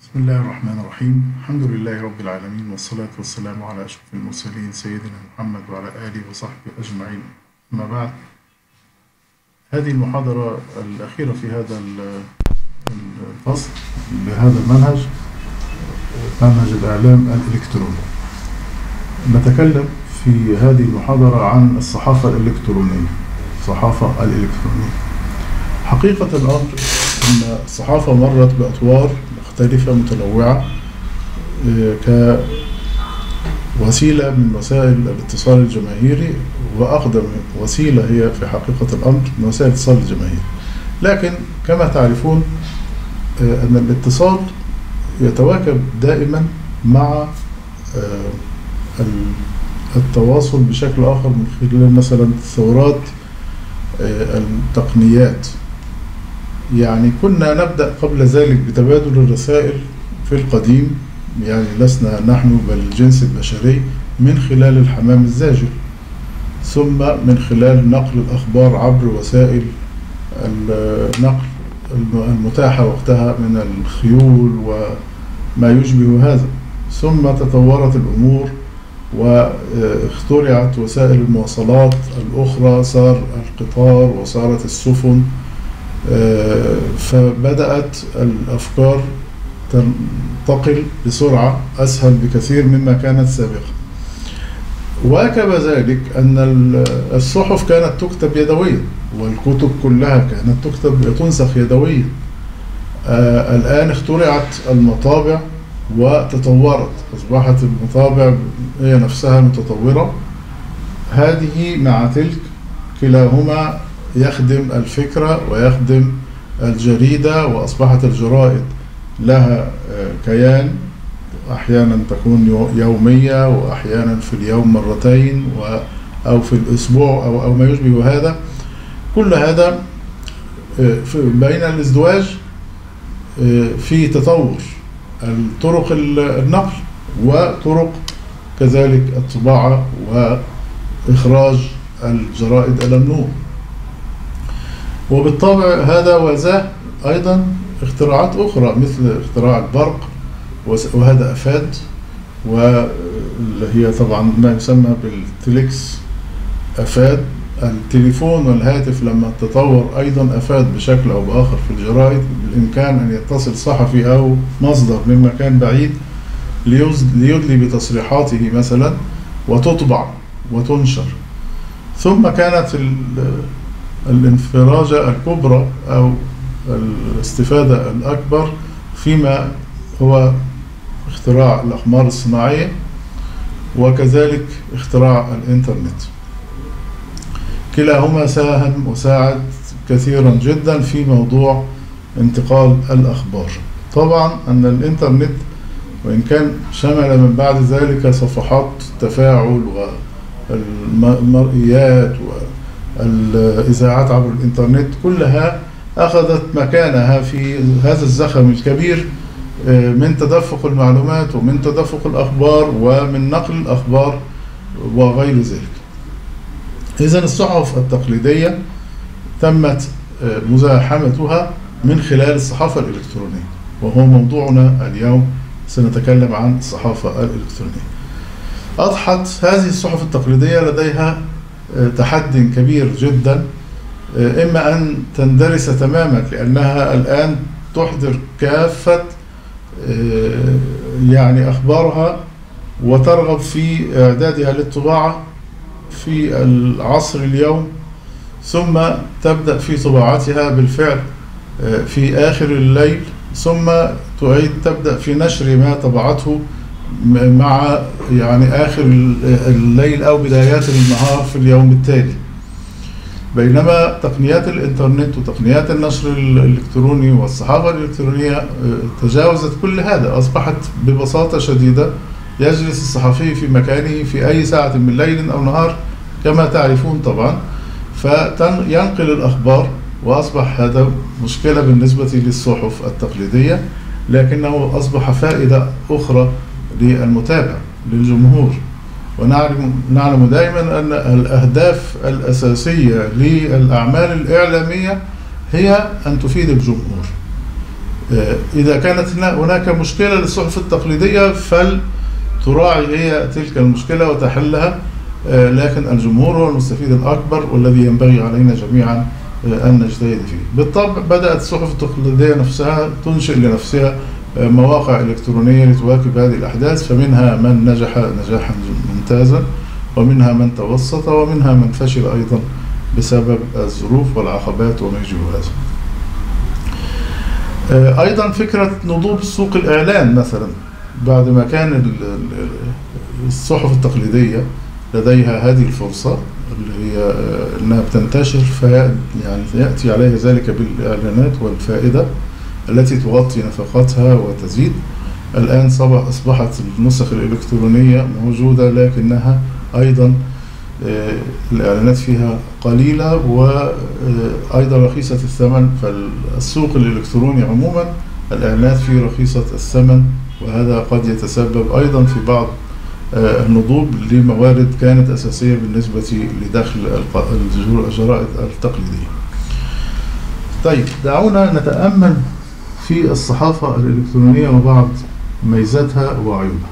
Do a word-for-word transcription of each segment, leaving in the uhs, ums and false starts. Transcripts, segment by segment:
بسم الله الرحمن الرحيم. الحمد لله رب العالمين، والصلاة والسلام على أشرف المرسلين سيدنا محمد وعلى آله وصحبه أجمعين. أما بعد، هذه المحاضرة الأخيرة في هذا الفصل بهذا المنهج، منهج الإعلام الإلكتروني. نتكلم في هذه المحاضرة عن الصحافة الإلكترونية. الصحافة الإلكترونية حقيقة الأمر أن الصحافة مرت بأطوار مختلفة متنوعة كوسيلة من وسائل الاتصال الجماهيري، وأقدم وسيلة هي في حقيقة الأمر من وسائل الاتصال الجماهيري. لكن كما تعرفون أن الاتصال يتواكب دائما مع التواصل بشكل آخر من خلال مثلا ثورات التقنيات. يعني كنا نبدأ قبل ذلك بتبادل الرسائل في القديم، يعني لسنا نحن بل الجنس البشري، من خلال الحمام الزاجل، ثم من خلال نقل الأخبار عبر وسائل النقل المتاحة وقتها من الخيول وما يشبه هذا. ثم تطورت الأمور واخترعت وسائل المواصلات الأخرى، صار القطار وصارت السفن، فبدأت الأفكار تنتقل بسرعة أسهل بكثير مما كانت سابقا. واكب ذلك أن الصحف كانت تكتب يدويا، والكتب كلها كانت تكتب تنسخ يدويا. الآن اخترعت المطابع وتطورت، أصبحت المطابع هي نفسها متطورة. هذه مع تلك كلاهما يخدم الفكرة ويخدم الجريدة، وأصبحت الجرائد لها كيان، أحيانا تكون يومية وأحيانا في اليوم مرتين أو في الأسبوع أو أو ما يشبه هذا. كل هذا بين الازدواج في تطور الطرق النقل وطرق كذلك الطباعة وإخراج الجرائد إلى النور. وبالطبع هذا وذاه أيضا اختراعات أخرى مثل اختراع البرق، وهذا أفاد، واللي هي طبعا ما يسمى بالتليكس أفاد. التليفون والهاتف لما تطور أيضا أفاد بشكل أو بآخر في الجرائد. بالإمكان أن يتصل صحفي أو مصدر من مكان بعيد ليدلي بتصريحاته مثلا وتطبع وتنشر. ثم كانت الانفراجة الكبرى أو الاستفادة الأكبر فيما هو اختراع الأقمار الصناعية، وكذلك اختراع الإنترنت. كلاهما ساهم وساعد كثيرا جدا في موضوع انتقال الأخبار. طبعا أن الإنترنت وإن كان شمل من بعد ذلك صفحات التفاعل والمرئيات والإذاعات عبر الإنترنت، كلها أخذت مكانها في هذا الزخم الكبير من تدفق المعلومات ومن تدفق الأخبار ومن نقل الأخبار وغير ذلك. إذن الصحف التقليدية تمت مزاحمتها من خلال الصحافة الإلكترونية، وهو موضوعنا اليوم. سنتكلم عن الصحافة الإلكترونية. أضحت هذه الصحف التقليدية لديها تحدي كبير جدا، إما أن تندرس تماما لأنها الآن تحضر كافة يعني أخبارها وترغب في إعدادها للطباعة في العصر اليوم، ثم تبدأ في طباعتها بالفعل في آخر الليل، ثم تعيد تبدأ في نشر ما طبعته مع يعني آخر الليل أو بدايات النهار في اليوم التالي. بينما تقنيات الإنترنت وتقنيات النشر الإلكتروني والصحافة الإلكترونية تجاوزت كل هذا. أصبحت ببساطة شديدة يجلس الصحفي في مكانه في أي ساعة من ليل أو نهار كما تعرفون طبعا، فينقل الأخبار. وأصبح هذا مشكلة بالنسبة للصحف التقليدية، لكنه أصبح فائدة أخرى للمتابع للجمهور. ونعلم نعلم دائما أن الأهداف الأساسية للأعمال الإعلامية هي أن تفيد الجمهور. إذا كانت هناك مشكلة للصحف التقليدية فلتراعي هي تلك المشكلة وتحلها، لكن الجمهور هو المستفيد الأكبر والذي ينبغي علينا جميعا أن نجتهد فيه. بالطبع بدأت الصحف التقليدية نفسها تنشئ لنفسها مواقع إلكترونية لتواكب هذه الأحداث، فمنها من نجح نجاحا ممتازا، ومنها من توسط، ومنها من فشل أيضا بسبب الظروف والعقبات وما يجب هذا. أيضا فكرة نضوج سوق الإعلان مثلا، بعد ما كان الصحف التقليدية لديها هذه الفرصة اللي هي أنها بتنتشر، فيعني يأتي عليها ذلك بالإعلانات والفائدة التي تغطي نفقاتها وتزيد. الآن أصبحت النسخ الإلكترونية موجودة، لكنها أيضا الإعلانات فيها قليلة وأيضا رخيصة الثمن. فالسوق الإلكتروني عموما الإعلانات فيه رخيصة الثمن، وهذا قد يتسبب أيضا في بعض النضوج لموارد كانت أساسية بالنسبة لدخل الجرائد التقليدية. طيب دعونا نتأمل في الصحافة الإلكترونية وبعض ميزاتها وعيوبها.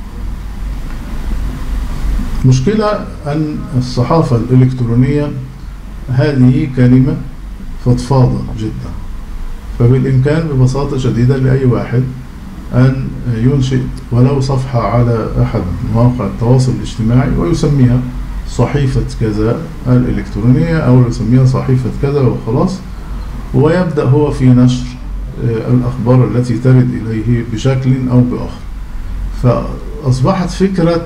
مشكلة أن الصحافة الإلكترونية هذه كلمة فضفاضة جدا، فبالإمكان ببساطة شديدة لأي واحد أن ينشئ ولو صفحة على أحد مواقع التواصل الاجتماعي ويسميها صحيفة كذا الإلكترونية، أو يسميها صحيفة كذا وخلاص، ويبدأ هو في نشر الأخبار التي ترد إليه بشكل أو بآخر. فأصبحت فكرة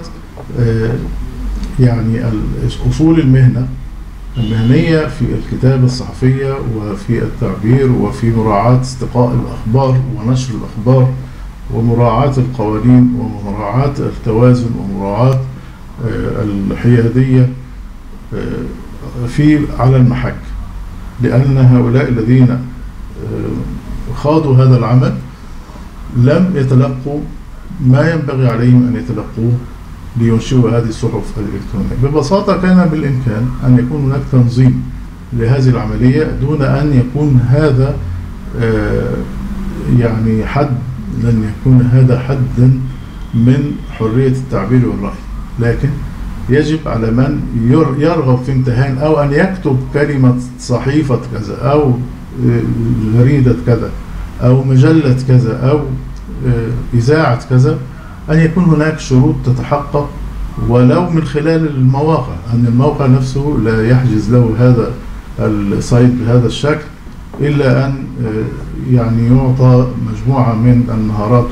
يعني أصول المهنة المهنية في الكتابة الصحفية وفي التعبير وفي مراعاة استقاء الأخبار ونشر الأخبار ومراعاة القوانين ومراعاة التوازن ومراعاة الحيادية في على المحك، لأن هؤلاء الذين خاضوا هذا العمل لم يتلقوا ما ينبغي عليهم أن يتلقوه لينشئوا هذه الصحف الإلكترونية. ببساطة كان بالإمكان أن يكون هناك تنظيم لهذه العملية دون أن يكون هذا يعني حد لن يكون هذا حدا من حرية التعبير والرأي، لكن يجب على من يرغب في امتهان أو أن يكتب كلمة صحيفة كذا أو جريدة كذا أو مجلة كذا أو إذاعة كذا أن يكون هناك شروط تتحقق ولو من خلال المواقع، أن الموقع نفسه لا يحجز له هذا السايت بهذا الشكل إلا أن يعني يعطى مجموعة من المهارات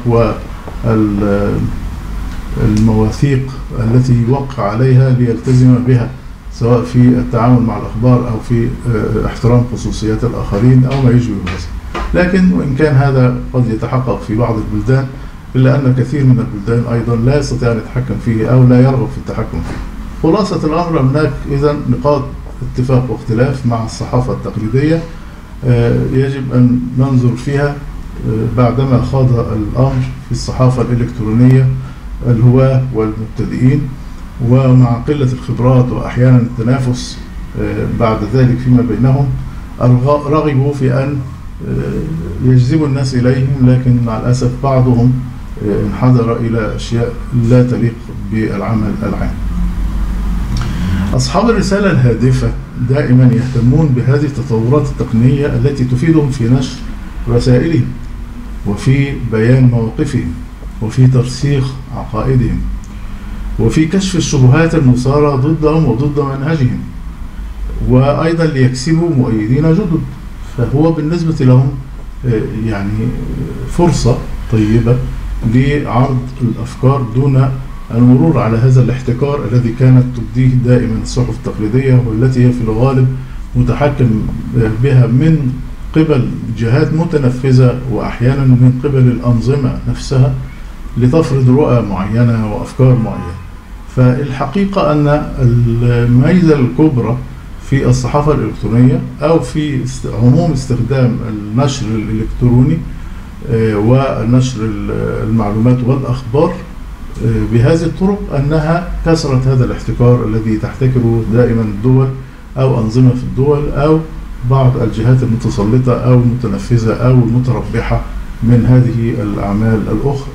والمواثيق التي يوقع عليها ليلتزم بها، سواء في التعامل مع الأخبار أو في احترام خصوصيات الآخرين أو ما يشبه هذا. لكن وإن كان هذا قد يتحقق في بعض البلدان، إلا أن كثير من البلدان أيضا لا يستطيع أن يتحكم فيه أو لا يرغب في التحكم فيه. خلاصة الأمر هناك إذن نقاط اتفاق واختلاف مع الصحافة التقليدية يجب أن ننظر فيها بعدما خاض الأمر في الصحافة الإلكترونية الهواة والمبتدئين، ومع قلة الخبرات وأحيانا التنافس بعد ذلك فيما بينهم رغبوا في أن يجذبوا الناس إليهم، لكن مع الأسف بعضهم انحدر إلى أشياء لا تليق بالعمل العام. أصحاب الرسالة الهادفة دائما يهتمون بهذه التطورات التقنية التي تفيدهم في نشر رسائلهم وفي بيان مواقفهم وفي ترسيخ عقائدهم وفي كشف الشبهات المثارة ضدهم وضد منهجهم، وأيضا ليكسبوا مؤيدين جدد. فهو بالنسبة لهم يعني فرصة طيبة لعرض الأفكار دون المرور على هذا الاحتكار الذي كانت تبديه دائما الصحف التقليدية، والتي هي في الغالب متحكم بها من قبل جهات متنفذة وأحيانا من قبل الأنظمة نفسها لتفرض رؤى معينة وأفكار معينة. فالحقيقة أن الميزة الكبرى في الصحافة الإلكترونية أو في عموم استخدام النشر الإلكتروني ونشر المعلومات والأخبار بهذه الطرق أنها كسرت هذا الاحتكار الذي تحتكره دائما الدول أو أنظمة في الدول أو بعض الجهات المتسلطة أو المتنفذة أو المتربحة من هذه الأعمال الأخرى.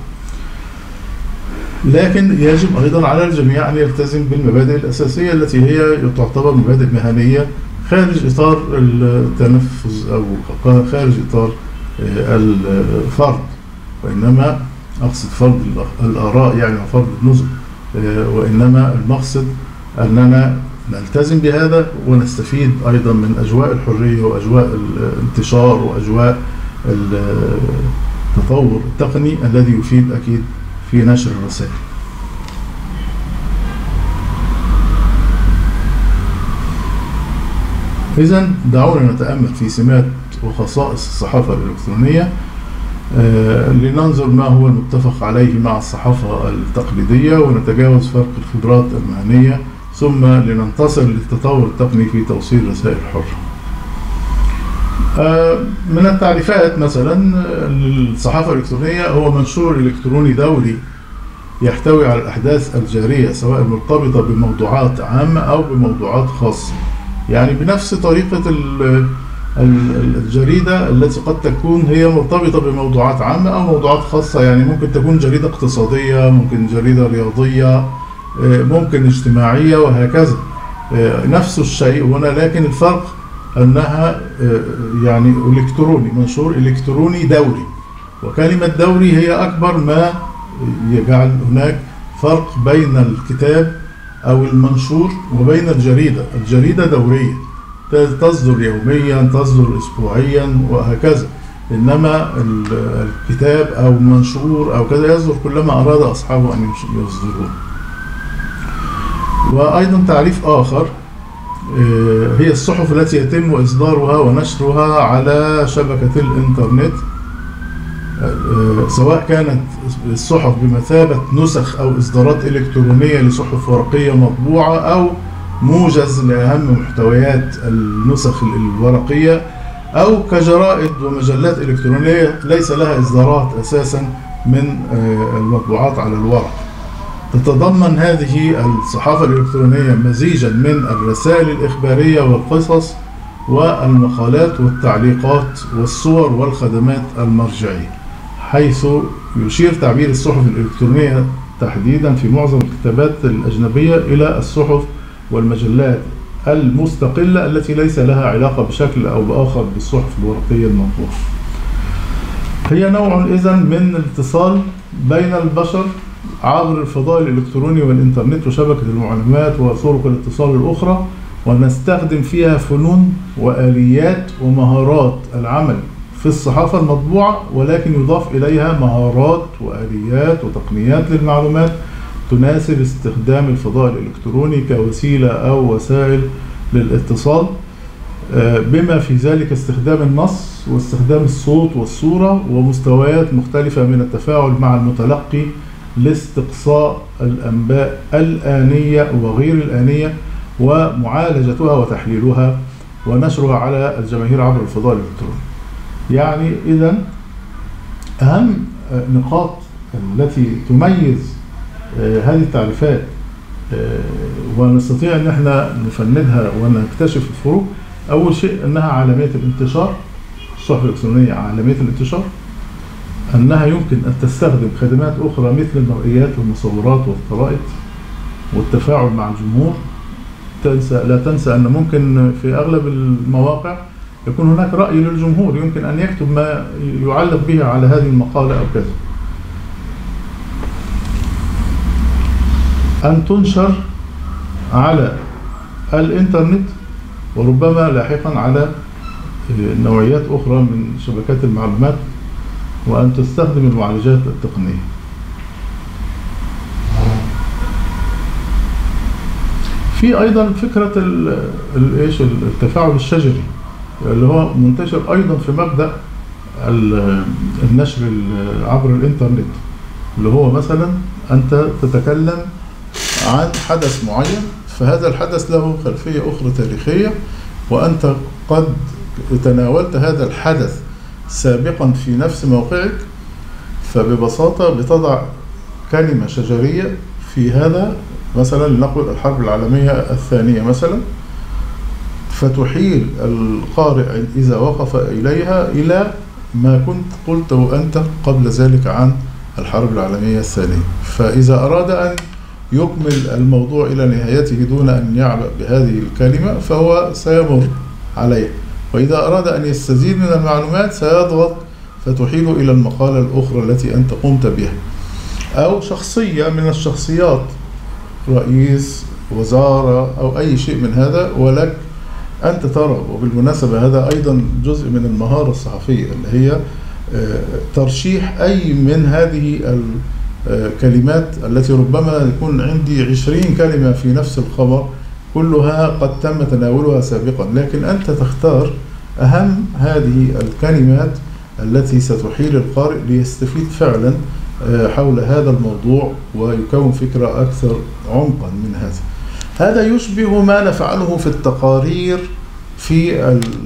لكن يجب أيضا على الجميع أن يلتزم بالمبادئ الأساسية التي هي تعتبر مبادئ مهنية خارج إطار التنفذ أو خارج إطار الفرض، وإنما أقصد فرض الآراء يعني وفرض النزل، وإنما المقصد أننا نلتزم بهذا ونستفيد أيضا من أجواء الحرية وأجواء الانتشار وأجواء التطور التقني الذي يفيد أكيد في نشر الرسائل. إذن دعونا نتأمل في سمات وخصائص الصحافة الإلكترونية آه لننظر ما هو المتفق عليه مع الصحافة التقليدية، ونتجاوز فرق الخبرات المهنية، ثم لننتصر للتطور التقني في توصيل رسائل حرة. آه من التعريفات مثلا للصحافة الإلكترونية هو منشور إلكتروني دوري يحتوي على الأحداث الجارية سواء مرتبطة بموضوعات عامة أو بموضوعات خاصة، يعني بنفس طريقة الجريدة التي قد تكون هي مرتبطة بموضوعات عامة أو موضوعات خاصة، يعني ممكن تكون جريدة اقتصادية، ممكن جريدة رياضية، ممكن اجتماعية، وهكذا. نفس الشيء هنا، لكن الفرق أنها يعني إلكتروني، منشور إلكتروني دوري، وكلمة دوري هي أكبر ما يجعل هناك فرق بين الكتاب أو المنشور وبين الجريدة. الجريدة دورية تصدر يوميا، تصدر أسبوعيا، وهكذا، إنما الكتاب أو منشور أو كذا يصدر كلما أراد أصحابه أن يصدروه. وأيضا تعريف آخر هي الصحف التي يتم إصدارها ونشرها على شبكة الإنترنت، سواء كانت الصحف بمثابة نسخ أو إصدارات إلكترونية لصحف ورقية مطبوعة، أو موجز لأهم محتويات النسخ الورقية، أو كجرائد ومجلات إلكترونية ليس لها إصدارات أساسا من المطبوعات على الورق. تتضمن هذه الصحافة الإلكترونية مزيجا من الرسائل الإخبارية والقصص والمقالات والتعليقات والصور والخدمات المرجعية، حيث يشير تعبير الصحف الإلكترونية تحديدا في معظم الكتابات الأجنبية إلى الصحف والمجلات المستقلة التي ليس لها علاقة بشكل أو بآخر بالصحف الورقية المطبوعة. هي نوع إذن من الاتصال بين البشر عبر الفضاء الإلكتروني والإنترنت وشبكة المعلومات وطرق الاتصال الأخرى، ونستخدم فيها فنون وآليات ومهارات العمل في الصحافة المطبوعة، ولكن يضاف إليها مهارات وآليات وتقنيات للمعلومات تناسب استخدام الفضاء الإلكتروني كوسيلة أو وسائل للاتصال، بما في ذلك استخدام النص واستخدام الصوت والصورة ومستويات مختلفة من التفاعل مع المتلقي لاستقصاء الأنباء الآنية وغير الآنية ومعالجتها وتحليلها ونشرها على الجماهير عبر الفضاء الإلكتروني. يعني إذن أهم نقاط التي تميز هذه التعريفات ونستطيع أن احنا نفندها ونكتشف الفروق. أول شيء أنها عالمية الانتشار، الصحف الإلكترونية عالمية الانتشار، أنها يمكن أن تستخدم خدمات أخرى مثل المرئيات والمصورات والخرائط والتفاعل مع الجمهور. تنسى لا تنسى أن ممكن في أغلب المواقع يكون هناك رأي للجمهور، يمكن أن يكتب ما يعلق به على هذه المقالة أو كذا. أن تنشر على الإنترنت وربما لاحقا على نوعيات أخرى من شبكات المعلومات، وأن تستخدم المعالجات التقنية. في أيضا فكرة الايش التفاعل الشجري اللي هو منتشر أيضا في مبدأ النشر عبر الإنترنت، اللي هو مثلا أنت تتكلم عن حدث معين، فهذا الحدث له خلفية أخرى تاريخية، وأنت قد تناولت هذا الحدث سابقا في نفس موقعك، فببساطة بتضع كلمة شجرية في هذا، مثلا لنقل الحرب العالمية الثانية مثلا، فتحيل القارئ إذا وقف إليها إلى ما كنت قلته أنت قبل ذلك عن الحرب العالمية الثانية. فإذا أراد أن يكمل الموضوع إلى نهايته دون أن يعبأ بهذه الكلمة فهو سيمر عليه، وإذا أراد أن يستزيد من المعلومات سيضغط فتحيل إلى المقالة الأخرى التي أنت قمت بها، أو شخصية من الشخصيات، رئيس وزارة أو أي شيء من هذا، ولك أنت ترى. وبالمناسبة هذا أيضا جزء من المهارة الصحفية اللي هي ترشيح أي من هذه الكلمات التي ربما يكون عندي عشرين كلمة في نفس الخبر كلها قد تم تناولها سابقا، لكن أنت تختار أهم هذه الكلمات التي ستحيل القارئ ليستفيد فعلا حول هذا الموضوع ويكون فكرة أكثر عمقا من هذا. هذا يشبه ما نفعله في التقارير في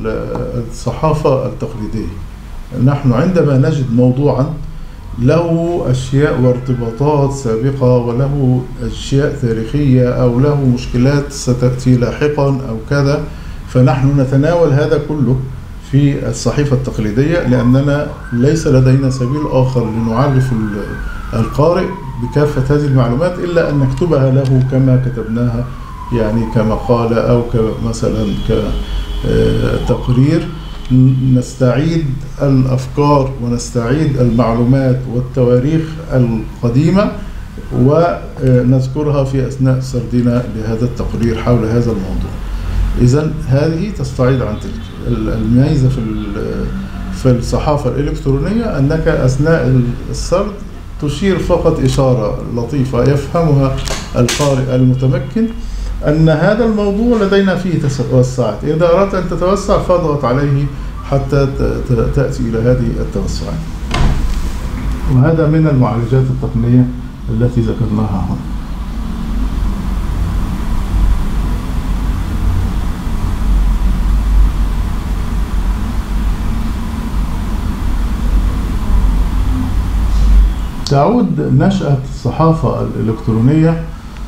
الصحافة التقليدية. نحن عندما نجد موضوعا له أشياء وارتباطات سابقة وله أشياء تاريخية أو له مشكلات ستأتي لاحقا أو كذا، فنحن نتناول هذا كله في الصحيفة التقليدية، لأننا ليس لدينا سبيل آخر لنعرف القارئ بكافة هذه المعلومات إلا أن نكتبها له كما كتبناها، يعني كمقالة أو مثلا كتقرير، نستعيد الأفكار ونستعيد المعلومات والتواريخ القديمة ونذكرها في أثناء سردنا لهذا التقرير حول هذا الموضوع. إذن هذه تستعيد عن تلك. الميزة في في الصحافة الإلكترونية أنك أثناء السرد تشير فقط إشارة لطيفة يفهمها القارئ المتمكن أن هذا الموضوع لدينا فيه توسعات، إذا أردت أن تتوسع فاضغط عليه حتى تأتي إلى هذه التوسعات. وهذا من المعالجات التقنية التي ذكرناها هنا. تعود نشأة الصحافة الإلكترونية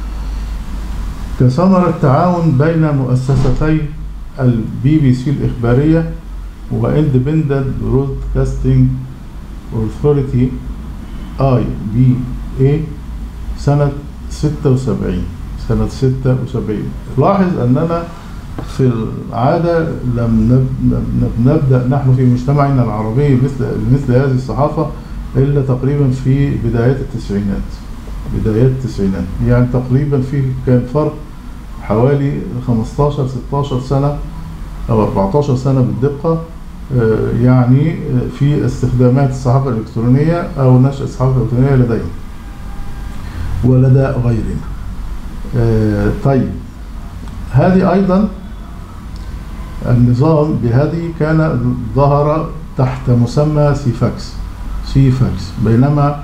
كثمرة تعاون بين مؤسستي البي بي سي الإخبارية وإندبندنت برودكاستنج أوثوريتي آي بي إيه سنة ستة وسبعين سنة ستة وسبعين. لاحظ أننا في العادة لم نبدأ نحن في مجتمعنا العربي مثل مثل هذه الصحافة إلا تقريبا في بدايات التسعينات بدايات التسعينات يعني تقريبا في كان فرق حوالي خمستاشر ستاشر سنة أو أربعتاشر سنة بالدقة، يعني في استخدامات الصحافة الإلكترونية أو نشأة الصحافة الإلكترونية لدينا ولدى غيرنا. طيب، هذه أيضا النظام بهذه كان ظهر تحت مسمى سيفاكس سيفاكس بينما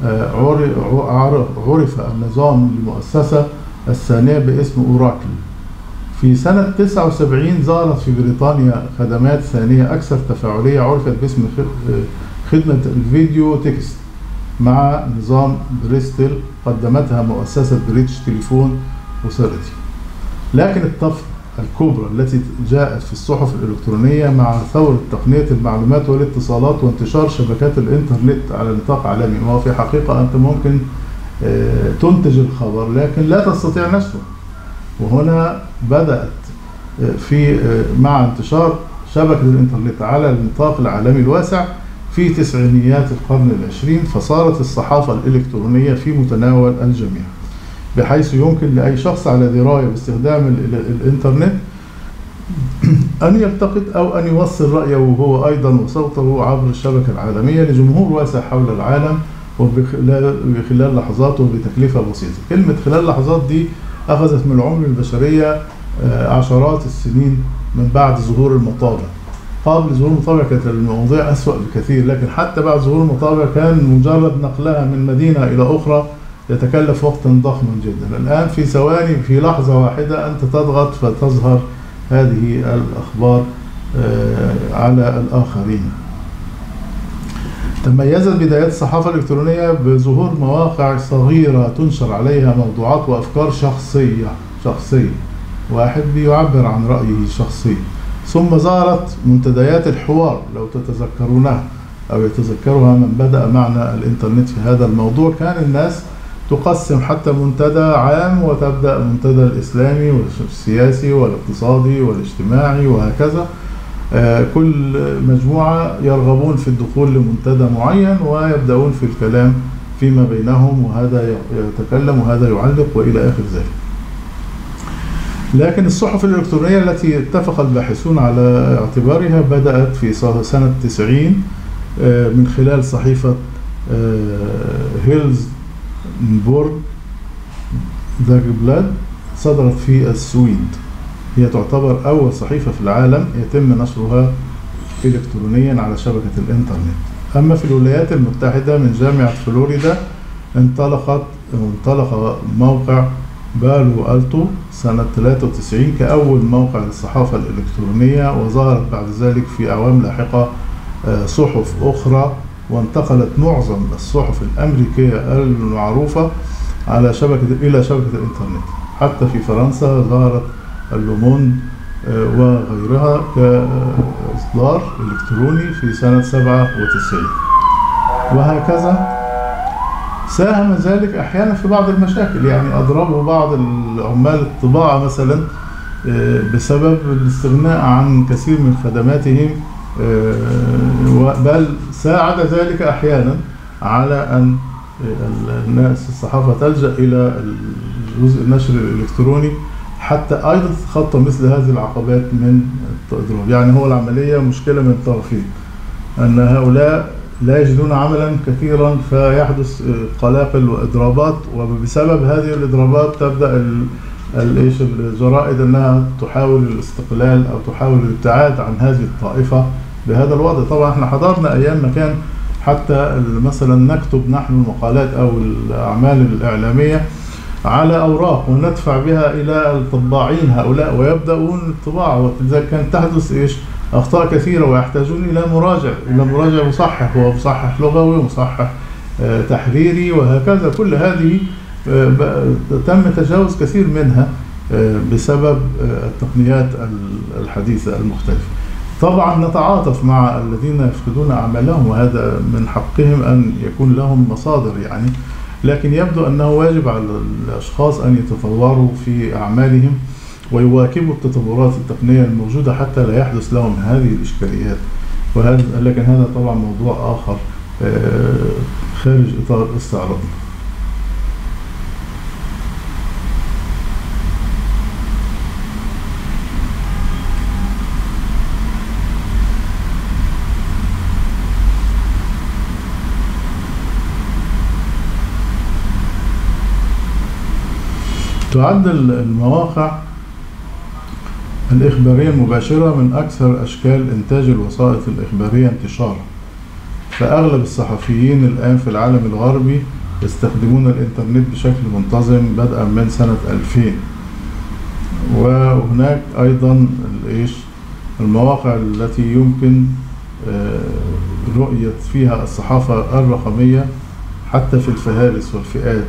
عرف النظام للمؤسسة الثانية باسم أوراكل. في سنة تسعة وسبعين ظهرت في بريطانيا خدمات ثانية أكثر تفاعلية عرفت باسم خدمة الفيديو تكست مع نظام بريستل قدمتها مؤسسة بريتش تليفون وثوريتي. لكن الطفرة الكبرى التي جاءت في الصحف الإلكترونية مع ثورة تقنية المعلومات والاتصالات وانتشار شبكات الإنترنت على نطاق عالمي، وهو في حقيقة أنت ممكن تنتج الخبر لكن لا تستطيع نشره. وهنا بدأت في مع انتشار شبكة الإنترنت على النطاق العالمي الواسع في تسعينيات القرن العشرين، فصارت الصحافة الإلكترونية في متناول الجميع، بحيث يمكن لأي شخص على دراية باستخدام الإنترنت أن يلتقط أو أن يوصل رأيه هو أيضا وصوته عبر الشبكة العالمية لجمهور واسع حول العالم وبخلال لحظات وبتكلفة بسيطة. كلمة خلال لحظات دي أخذت من العمر البشرية عشرات السنين من بعد ظهور المطابع. قبل ظهور المطابع كانت المواضيع أسوأ بكثير، لكن حتى بعد ظهور المطابع كان مجرد نقلها من مدينة إلى أخرى يتكلف وقتا ضخما جدا. الآن في ثواني في لحظة واحدة أنت تضغط فتظهر هذه الأخبار على الآخرين. تميزت بدايات الصحافة الإلكترونية بظهور مواقع صغيرة تنشر عليها موضوعات وأفكار شخصية شخصية واحد بيعبر عن رأيه شخصيا. ثم ظهرت منتديات الحوار لو تتذكرونها، أو يتذكرها من بدأ معنا الإنترنت في هذا الموضوع. كان الناس تقسم حتى منتدى عام، وتبدأ منتدى الإسلامي والسياسي والاقتصادي والاجتماعي وهكذا. كل مجموعة يرغبون في الدخول لمنتدى معين ويبدأون في الكلام فيما بينهم، وهذا يتكلم وهذا يعلق وإلى آخر ذلك. لكن الصحف الإلكترونية التي اتفق الباحثون على اعتبارها بدأت في سنة تسعين من خلال صحيفة هيلزنبورغ داغبلاد، صدرت في السويد. هي تعتبر أول صحيفة في العالم يتم نشرها إلكترونيا على شبكة الإنترنت. أما في الولايات المتحدة من جامعة فلوريدا انطلقت انطلق موقع بالو ألتو سنة ثلاثة وتسعين كأول موقع للصحافة الإلكترونية، وظهرت بعد ذلك في أعوام لاحقة صحف أخرى، وانتقلت معظم الصحف الأمريكية المعروفة على شبكة إلى شبكة الإنترنت. حتى في فرنسا ظهرت اللوموند وغيرها كإصدار إلكتروني في سنة سبعة وتسعين، وهكذا. ساهم ذلك أحيانا في بعض المشاكل، يعني أضربوا بعض العمال الطباعة مثلا بسبب الاستغناء عن كثير من خدماتهم، بل ساعد ذلك أحيانا على أن الناس الصحافة تلجأ إلى الجزء النشر الإلكتروني حتى أيضا تتخطى مثل هذه العقبات من الإضراب. يعني هو العملية مشكلة من الطرفين، أن هؤلاء لا يجدون عملا كثيرا فيحدث قلاقل وإضرابات، وبسبب هذه الإضرابات تبدأ الايش الجرائد أنها تحاول الاستقلال أو تحاول الابتعاد عن هذه الطائفة بهذا الوضع. طبعا احنا حضرنا أيام ما كان حتى مثلا نكتب نحن المقالات أو الأعمال الإعلامية على أوراق وندفع بها إلى الطباعين هؤلاء ويبدأون الطباعة، وذلك كانت تحدث إيش أخطاء كثيرة، ويحتاجون إلى مراجع إلى مراجع مصحح ومصحح لغوي ومصحح تحريري وهكذا. كل هذه تم تجاوز كثير منها بسبب التقنيات الحديثة المختلفة. طبعا نتعاطف مع الذين يفقدون أعمالهم، وهذا من حقهم أن يكون لهم مصادر يعني، لكن يبدو أنه واجب على الأشخاص أن يتطوروا في أعمالهم ويواكبوا التطورات التقنية الموجودة حتى لا يحدث لهم هذه الإشكاليات. وهذا لكن هذا طبعا موضوع آخر خارج إطار استعراضنا. تعد المواقع الإخبارية المباشرة من أكثر أشكال إنتاج الوسائط الإخبارية انتشارا، فأغلب الصحفيين الآن في العالم الغربي يستخدمون الإنترنت بشكل منتظم بدءا من سنة ألفين. وهناك أيضا المواقع التي يمكن رؤية فيها الصحافة الرقمية حتى في الفهارس والفئات،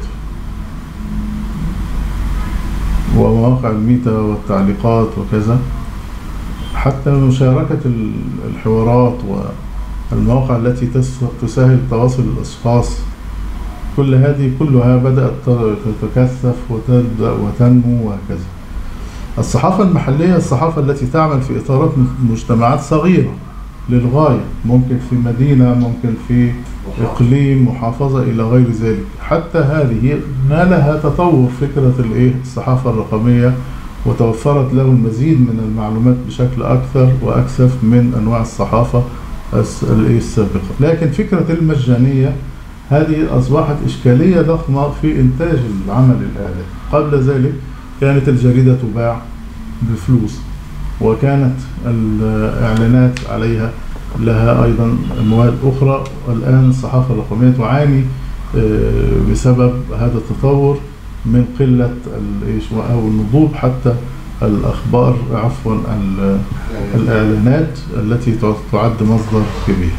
ومواقع الميتا والتعليقات وكذا، حتى مشاركة الحوارات والمواقع التي تسهل تواصل الأشخاص. كل هذه كلها بدأت تتكثف وتبدأ وتنمو وهكذا. الصحافة المحلية الصحافة التي تعمل في إطارات مجتمعات صغيرة للغاية، ممكن في مدينة، ممكن في إقليم، محافظة إلى غير ذلك. حتى هذه نالها تطور فكرة الصحافة الرقمية، وتوفرت له المزيد من المعلومات بشكل أكثر وأكثف من أنواع الصحافة السابقة. لكن فكرة المجانية هذه أصبحت إشكالية ضخمة في إنتاج العمل الإعلامي. قبل ذلك كانت الجريدة تباع بفلوس، وكانت الإعلانات عليها لها أيضا مواد أخرى. والآن الصحافة الرقمية تعاني بسبب هذا التطور من قلة أو النضوج حتى الأخبار عفوا الإعلانات التي تعد مصدر كبير.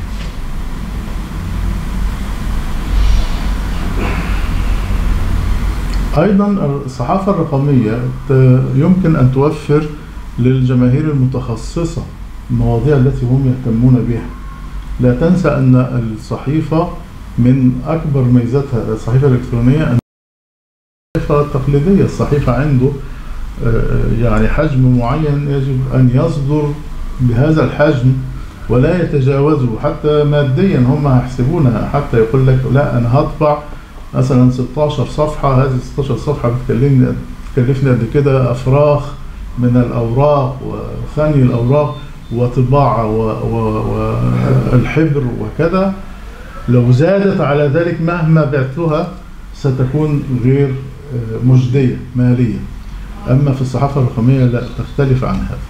أيضا الصحافة الرقمية يمكن أن توفر للجماهير المتخصصة المواضيع التي هم يهتمون بها. لا تنسى أن الصحيفة من أكبر ميزاتها الصحيفة الإلكترونية أن الصحيفة التقليدية، الصحيفة عنده يعني حجم معين يجب أن يصدر بهذا الحجم ولا يتجاوزه، حتى ماديا هم هيحسبونها، حتى يقول لك لا أنا هطبع مثلا ستاشر صفحة، هذه ستاشر صفحة بتكلمني بتكلفني قد كده أفراخ من الأوراق وثاني الأوراق وطباعة والحبر وكذا، لو زادت على ذلك مهما بعتها ستكون غير مجدية ماليا. أما في الصحافة الرقمية لا، تختلف عن هذا.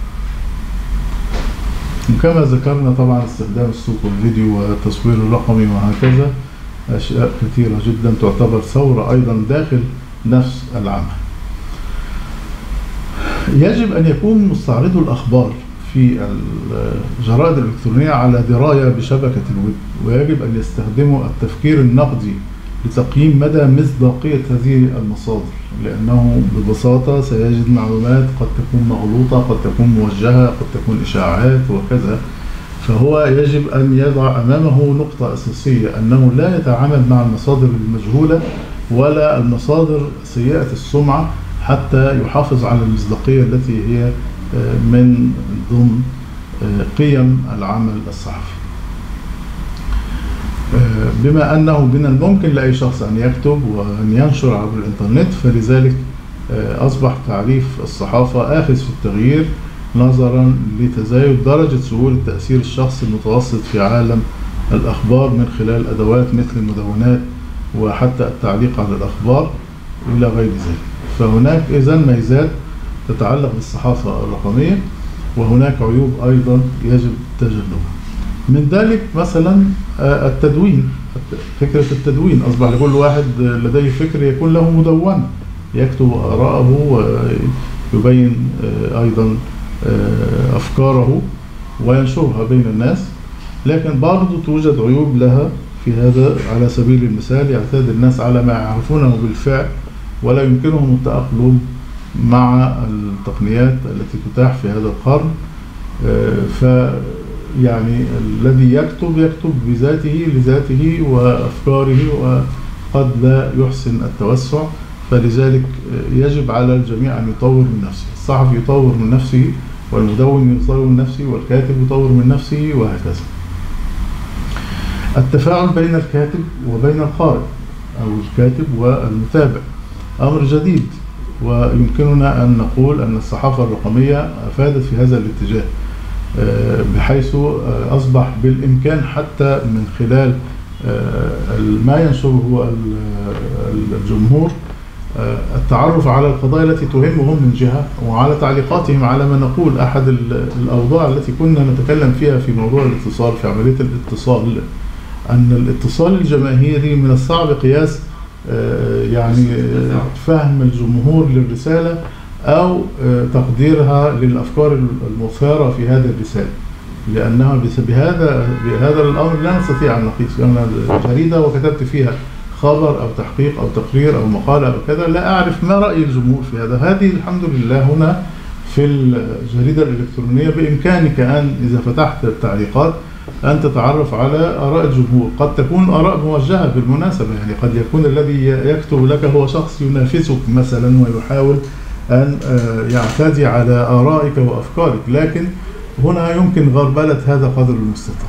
وكما ذكرنا طبعا استخدام الصوت والفيديو والتصوير الرقمي وهكذا أشياء كثيرة جدا تعتبر ثورة أيضا داخل نفس العمل. يجب أن يكون مستعرضو الأخبار في الجرائد الإلكترونية على دراية بشبكة الويب، ويجب أن يستخدموا التفكير النقدي لتقييم مدى مصداقية هذه المصادر، لأنه ببساطة سيجد معلومات قد تكون مغلوطة، قد تكون موجهة، قد تكون إشاعات وكذا. فهو يجب أن يضع أمامه نقطة أساسية، أنه لا يتعامل مع المصادر المجهولة ولا المصادر سيئة السمعة، حتى يحافظ على المصداقية التي هي من ضمن قيم العمل الصحفي. بما أنه من الممكن لأي شخص أن يكتب وأن ينشر عبر الإنترنت، فلذلك أصبح تعريف الصحافة آخذ في التغيير نظرا لتزايد درجة سهولة تأثير الشخص المتوسط في عالم الأخبار من خلال أدوات مثل المدونات وحتى التعليق على الأخبار إلى غير ذلك. فهناك إذن ميزات تتعلق بالصحافة الرقمية، وهناك عيوب أيضا يجب تجنبها. من ذلك مثلا التدوين، فكرة التدوين أصبح لكل واحد لديه فكر يكون له مدونة يكتب آراءه ويبين أيضا أفكاره وينشرها بين الناس، لكن برضو توجد عيوب لها في هذا. على سبيل المثال يعتاد الناس على ما يعرفونه بالفعل ولا يمكنهم التأقلم مع التقنيات التي تتاح في هذا القرن، ف يعني الذي يكتب يكتب بذاته لذاته وأفكاره وقد لا يحسن التوسع، فلذلك يجب على الجميع أن يطور من نفسه. الصحفي يطور من نفسه، والمدون يطور من نفسه، والكاتب يطور من نفسه، وهكذا. التفاعل بين الكاتب وبين القارئ أو الكاتب والمتابع أمر جديد، ويمكننا أن نقول أن الصحافة الرقمية أفادت في هذا الاتجاه، بحيث أصبح بالإمكان حتى من خلال ما ينشره الجمهور التعرف على القضايا التي تهمهم من جهة، وعلى تعليقاتهم على ما نقول. أحد الأوضاع التي كنا نتكلم فيها في موضوع الاتصال، في عملية الاتصال، أن الاتصال الجماهيري من الصعب قياس يعني فهم الجمهور للرسالة أو تقديرها للأفكار المثارة في هذه الرسالة، لأنها بهذا بهذا الأمر لا نستطيع أن نقيس. أنا جريدة وكتبت فيها خبر أو تحقيق أو تقرير أو مقالة أو كذا، لا أعرف ما رأي الجمهور في هذا. هذه الحمد لله هنا في الجريدة الإلكترونية بإمكانك أن إذا فتحت التعليقات أن تتعرف على آراء الجمهور. قد تكون آراء موجهة بالمناسبة، يعني قد يكون الذي يكتب لك هو شخص ينافسك مثلا ويحاول أن يعتدي على آرائك وأفكارك، لكن هنا يمكن غربلة هذا قدر المستطاع.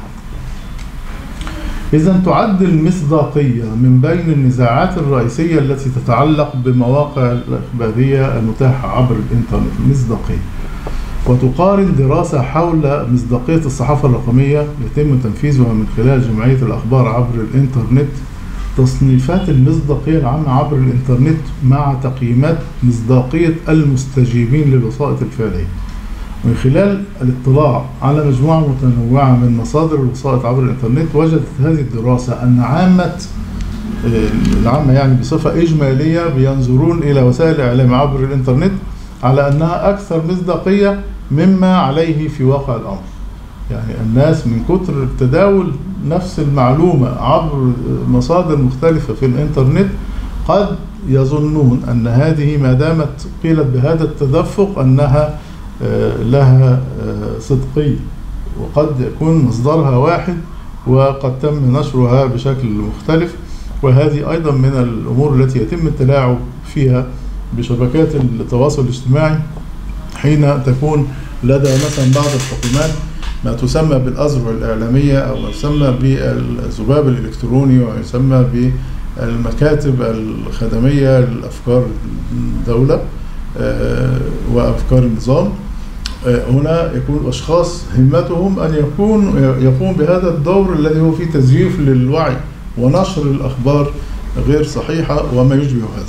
إذن تعد المصداقية من بين النزاعات الرئيسية التي تتعلق بمواقع الإخبارية المتاحة عبر الإنترنت مصداقية، وتقارن دراسة حول مصداقية الصحافة الرقمية يتم تنفيذها من خلال جمعية الأخبار عبر الإنترنت تصنيفات المصداقية العامة عبر الإنترنت مع تقييمات مصداقية المستجيبين للوسائط الفعلية. من خلال الاطلاع على مجموعة متنوعة من مصادر الوسائط عبر الإنترنت، وجدت هذه الدراسة أن عامة العامة يعني بصفة إجمالية بينظرون إلى وسائل الإعلام عبر الإنترنت على أنها أكثر مصداقية مما عليه في واقع الأمر. يعني الناس من كتر تداول نفس المعلومة عبر مصادر مختلفة في الإنترنت قد يظنون أن هذه ما دامت قيلت بهذا التدفق أنها لها صدقية، وقد يكون مصدرها واحد وقد تم نشرها بشكل مختلف. وهذه أيضا من الأمور التي يتم التلاعب فيها بشبكات التواصل الاجتماعي، حين تكون لدى مثلا بعض الحكومات ما تسمى بالأذرع الإعلامية أو ما يسمى بالذباب الإلكتروني ويسمى بالمكاتب الخدمية لأفكار الدولة وأفكار النظام. هنا يكون أشخاص همتهم أن يكون يقوم بهذا الدور الذي هو فيه تزييف للوعي ونشر الأخبار غير صحيحة وما يشبه هذا.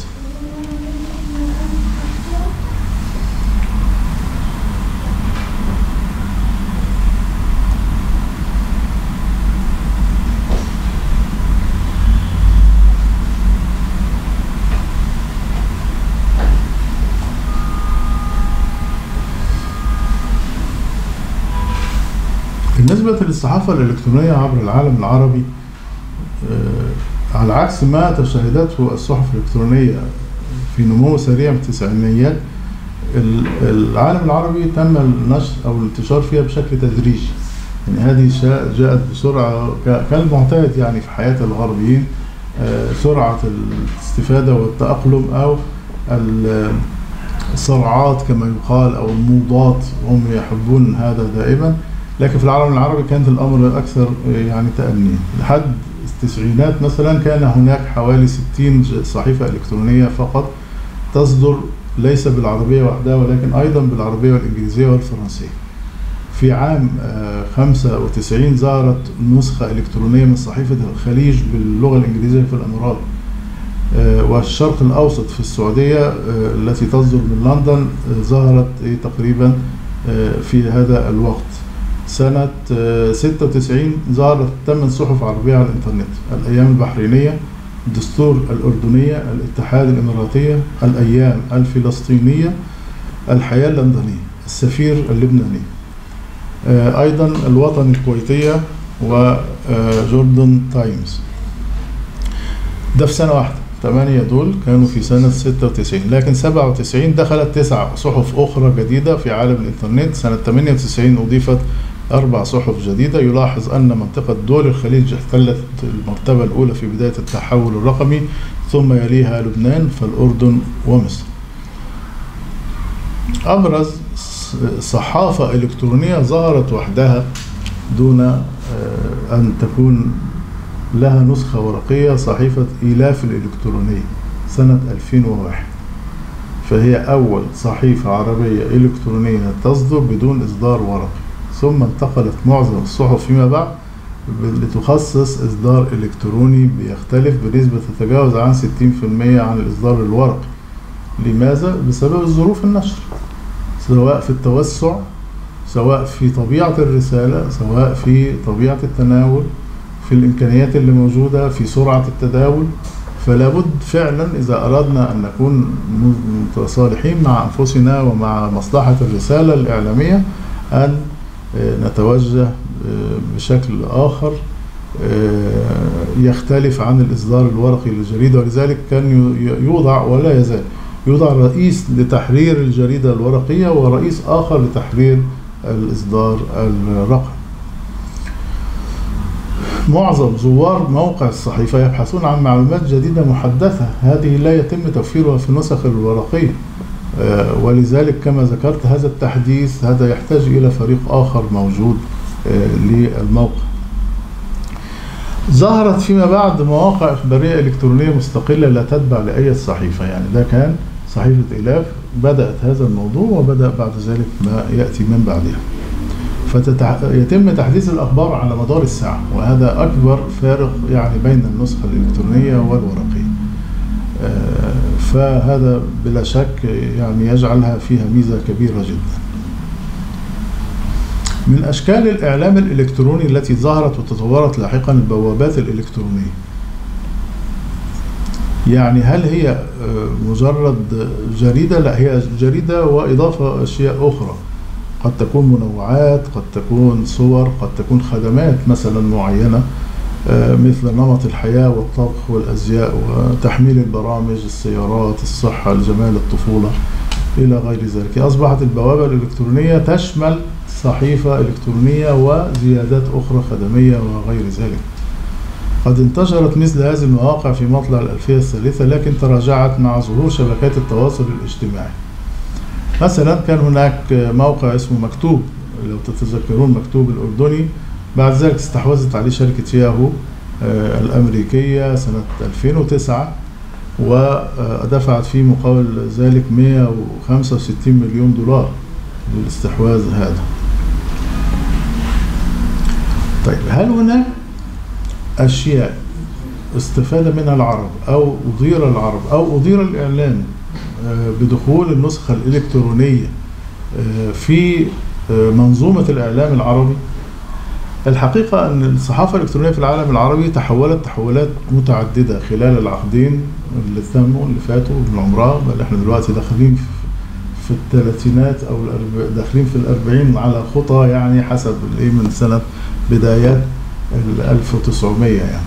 بالنسبة للصحافة الإلكترونية عبر العالم العربي، على عكس ما تشهدته الصحف الإلكترونية في نمو سريع في التسعينيات، العالم العربي تم النشر أو الانتشار فيها بشكل تدريجي. يعني هذه جاءت بسرعة كالمعتاد يعني في حياة الغربيين، سرعة الاستفادة والتأقلم أو الصرعات كما يقال أو الموضات، هم يحبون هذا دائما. لكن في العالم العربي كانت الأمر أكثر يعني تأنيا. لحد التسعينات مثلا كان هناك حوالي ستين صحيفة إلكترونية فقط تصدر ليس بالعربية وحدها ولكن أيضا بالعربية والإنجليزية والفرنسية. في عام خمسة وتسعين ظهرت نسخة إلكترونية من صحيفة الخليج باللغة الإنجليزية في الإمارات، والشرق الأوسط في السعودية التي تصدر من لندن ظهرت تقريبا في هذا الوقت. سنة ستة وتسعين ظهرت ثمان صحف عربية على الإنترنت: الأيام البحرينية، الدستور الأردنية، الاتحاد الإماراتية، الأيام الفلسطينية، الحياة اللندنية، السفير اللبناني، أيضا الوطن الكويتية، وجوردن تايمز. ده في سنة واحدة. ثمانية دول كانوا في سنة ستة وتسعين. لكن سبعة وتسعين دخلت تسع صحف أخرى جديدة في عالم الإنترنت. سنة ثمانية وتسعين أضيفت أربع صحف جديدة. يلاحظ أن منطقة دول الخليج احتلت المرتبة الأولى في بداية التحول الرقمي، ثم يليها لبنان فالأردن ومصر. أبرز صحافة إلكترونية ظهرت وحدها دون أن تكون لها نسخة ورقية، صحيفة إيلاف الإلكترونية سنة ألفين وواحد، فهي أول صحيفة عربية إلكترونية تصدر بدون إصدار ورقي. ثم انتقلت معظم الصحف فيما بعد لتخصص إصدار إلكتروني بيختلف بنسبة تتجاوز عن ستين بالمئة عن الإصدار الورقي. لماذا؟ بسبب ظروف النشر، سواء في التوسع، سواء في طبيعة الرسالة، سواء في طبيعة التناول، في الإمكانيات اللي موجودة، في سرعة التداول. فلا بد فعلا إذا أردنا أن نكون متصالحين مع أنفسنا ومع مصلحة الرسالة الإعلامية أن نتوجه بشكل آخر يختلف عن الإصدار الورقي للجريدة. ولذلك كان يوضع ولا يزال يوضع رئيس لتحرير الجريدة الورقية ورئيس آخر لتحرير الإصدار الرقمي. معظم زوار موقع الصحيفة يبحثون عن معلومات جديدة محدثة، هذه لا يتم توفيرها في النسخ الورقية، ولذلك كما ذكرت هذا التحديث هذا يحتاج إلى فريق آخر موجود للموقع. ظهرت فيما بعد مواقع إخبارية إلكترونية مستقلة لا تتبع لأي صحيفة، يعني ده كان صحيفة إيلاف بدأت هذا الموضوع، وبدأ بعد ذلك ما يأتي من بعدها. فيتم تحديث الأخبار على مدار الساعة، وهذا أكبر فارق يعني بين النسخة الإلكترونية والورقية. فهذا بلا شك يعني يجعلها فيها ميزة كبيرة جدا. من أشكال الإعلام الإلكتروني التي ظهرت وتطورت لاحقا البوابات الإلكترونية. يعني هل هي مجرد جريدة؟ لا، هي جريدة وإضافة أشياء أخرى، قد تكون منوعات، قد تكون صور، قد تكون خدمات مثلا معينة مثل نمط الحياة والطبخ والأزياء وتحميل البرامج، السيارات، الصحة، الجمال، الطفولة إلى غير ذلك. أصبحت البوابة الإلكترونية تشمل صحيفة إلكترونية وزيادات أخرى خدمية وغير ذلك. قد انتشرت مثل هذه المواقع في مطلع الألفية الثالثة، لكن تراجعت مع ظهور شبكات التواصل الاجتماعي. مثلا كان هناك موقع اسمه مكتوب، لو تتذكرون مكتوب الأردني، بعد ذلك استحوذت عليه شركة ياهو الأمريكية سنة ألفين وتسعة، ودفعت فيه مقابل ذلك مئة وخمسة وستين مليون دولار للاستحواذ هذا. طيب، هل هناك أشياء استفاد منها العرب أو أضير العرب أو أضير الإعلام بدخول النسخة الإلكترونية في منظومة الإعلام العربي؟ الحقيقة أن الصحافة الإلكترونية في العالم العربي تحولت تحولات متعددة خلال العقدين اللي تموا اللي فاتوا من عمرها، بل احنا دلوقتي داخلين في الثلاثينات أو داخلين في الأربعين على خطى، يعني حسب الإيه من سنة بدايات ألف وتسعمائة، يعني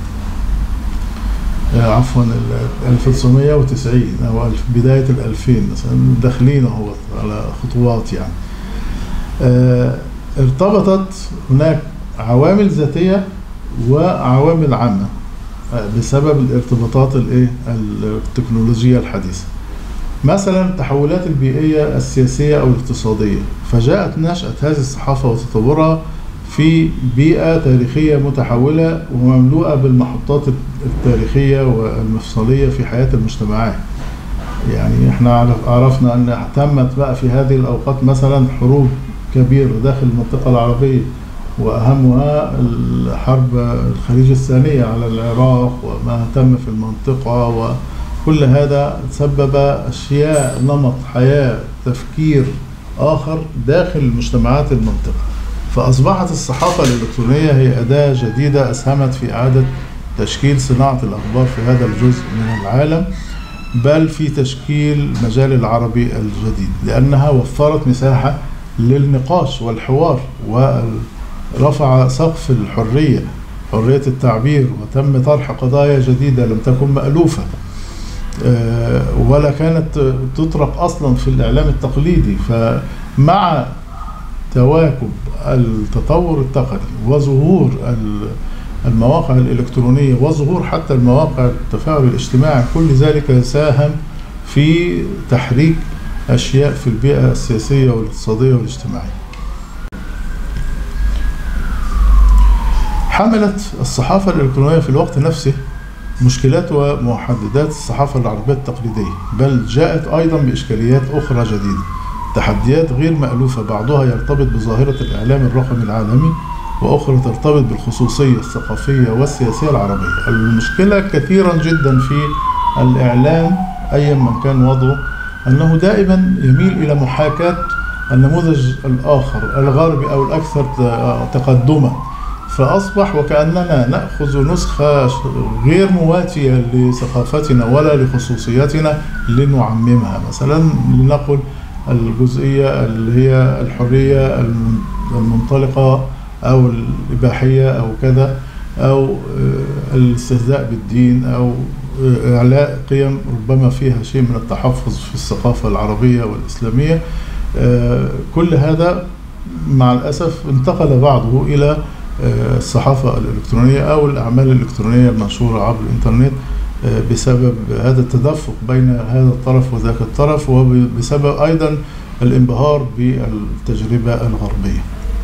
عفوا ألف وتسعمائة وتسعين أو بداية الألفين مثلا، داخلين اهو على خطوات يعني. اه ارتبطت هناك عوامل ذاتية وعوامل عامة بسبب الارتباطات الايه التكنولوجية الحديثة. مثلا التحولات البيئية السياسية أو الاقتصادية، فجاءت نشأة هذه الصحافة وتطورها في بيئة تاريخية متحولة ومملوءة بالمحطات التاريخية والمفصلية في حياة المجتمعات. يعني احنا عرفنا أن تمت بقى في هذه الأوقات مثلا حروب كبيرة داخل المنطقة العربية، وأهمها الحرب الخليج الثانية على العراق وما تم في المنطقة، وكل هذا سبب أشياء نمط حياة تفكير آخر داخل المجتمعات المنطقة. فأصبحت الصحافة الإلكترونية هي أداة جديدة أسهمت في إعادة تشكيل صناعة الأخبار في هذا الجزء من العالم، بل في تشكيل مجال العربي الجديد، لأنها وفرت مساحة للنقاش والحوار ورفع سقف الحرية، حرية التعبير، وتم طرح قضايا جديدة لم تكن مألوفة ولا كانت تطرق أصلا في الإعلام التقليدي. فمع تواكب التطور التقني وظهور المواقع الإلكترونية وظهور حتى المواقع التفاعل الاجتماعي، كل ذلك ساهم في تحريك أشياء في البيئة السياسية والاقتصادية والاجتماعية. حملت الصحافة الإلكترونية في الوقت نفسه مشكلات ومحددات الصحافة العربية التقليدية، بل جاءت أيضا بإشكاليات أخرى جديدة، تحديات غير مألوفة، بعضها يرتبط بظاهرة الإعلام الرقمي العالمي، وأخرى ترتبط بالخصوصية الثقافية والسياسية العربية. المشكلة كثيرا جدا في الإعلام أيا من كان وضعه أنه دائما يميل إلى محاكاة النموذج الآخر الغربي أو الأكثر تقدما، فأصبح وكأننا نأخذ نسخة غير مواتية لثقافتنا ولا لخصوصياتنا لنعممها. مثلا لنقل الجزئية اللي هي الحرية المنطلقة أو الإباحية أو كذا، أو الاستهزاء بالدين، أو إعلاء قيم ربما فيها شيء من التحفظ في الثقافة العربية والإسلامية. كل هذا مع الأسف انتقل بعضه إلى الصحافة الإلكترونية أو الأعمال الإلكترونية المنشورة عبر الإنترنت، بسبب هذا التدفق بين هذا الطرف وذاك الطرف، وبسبب أيضا الانبهار بالتجربة الغربية.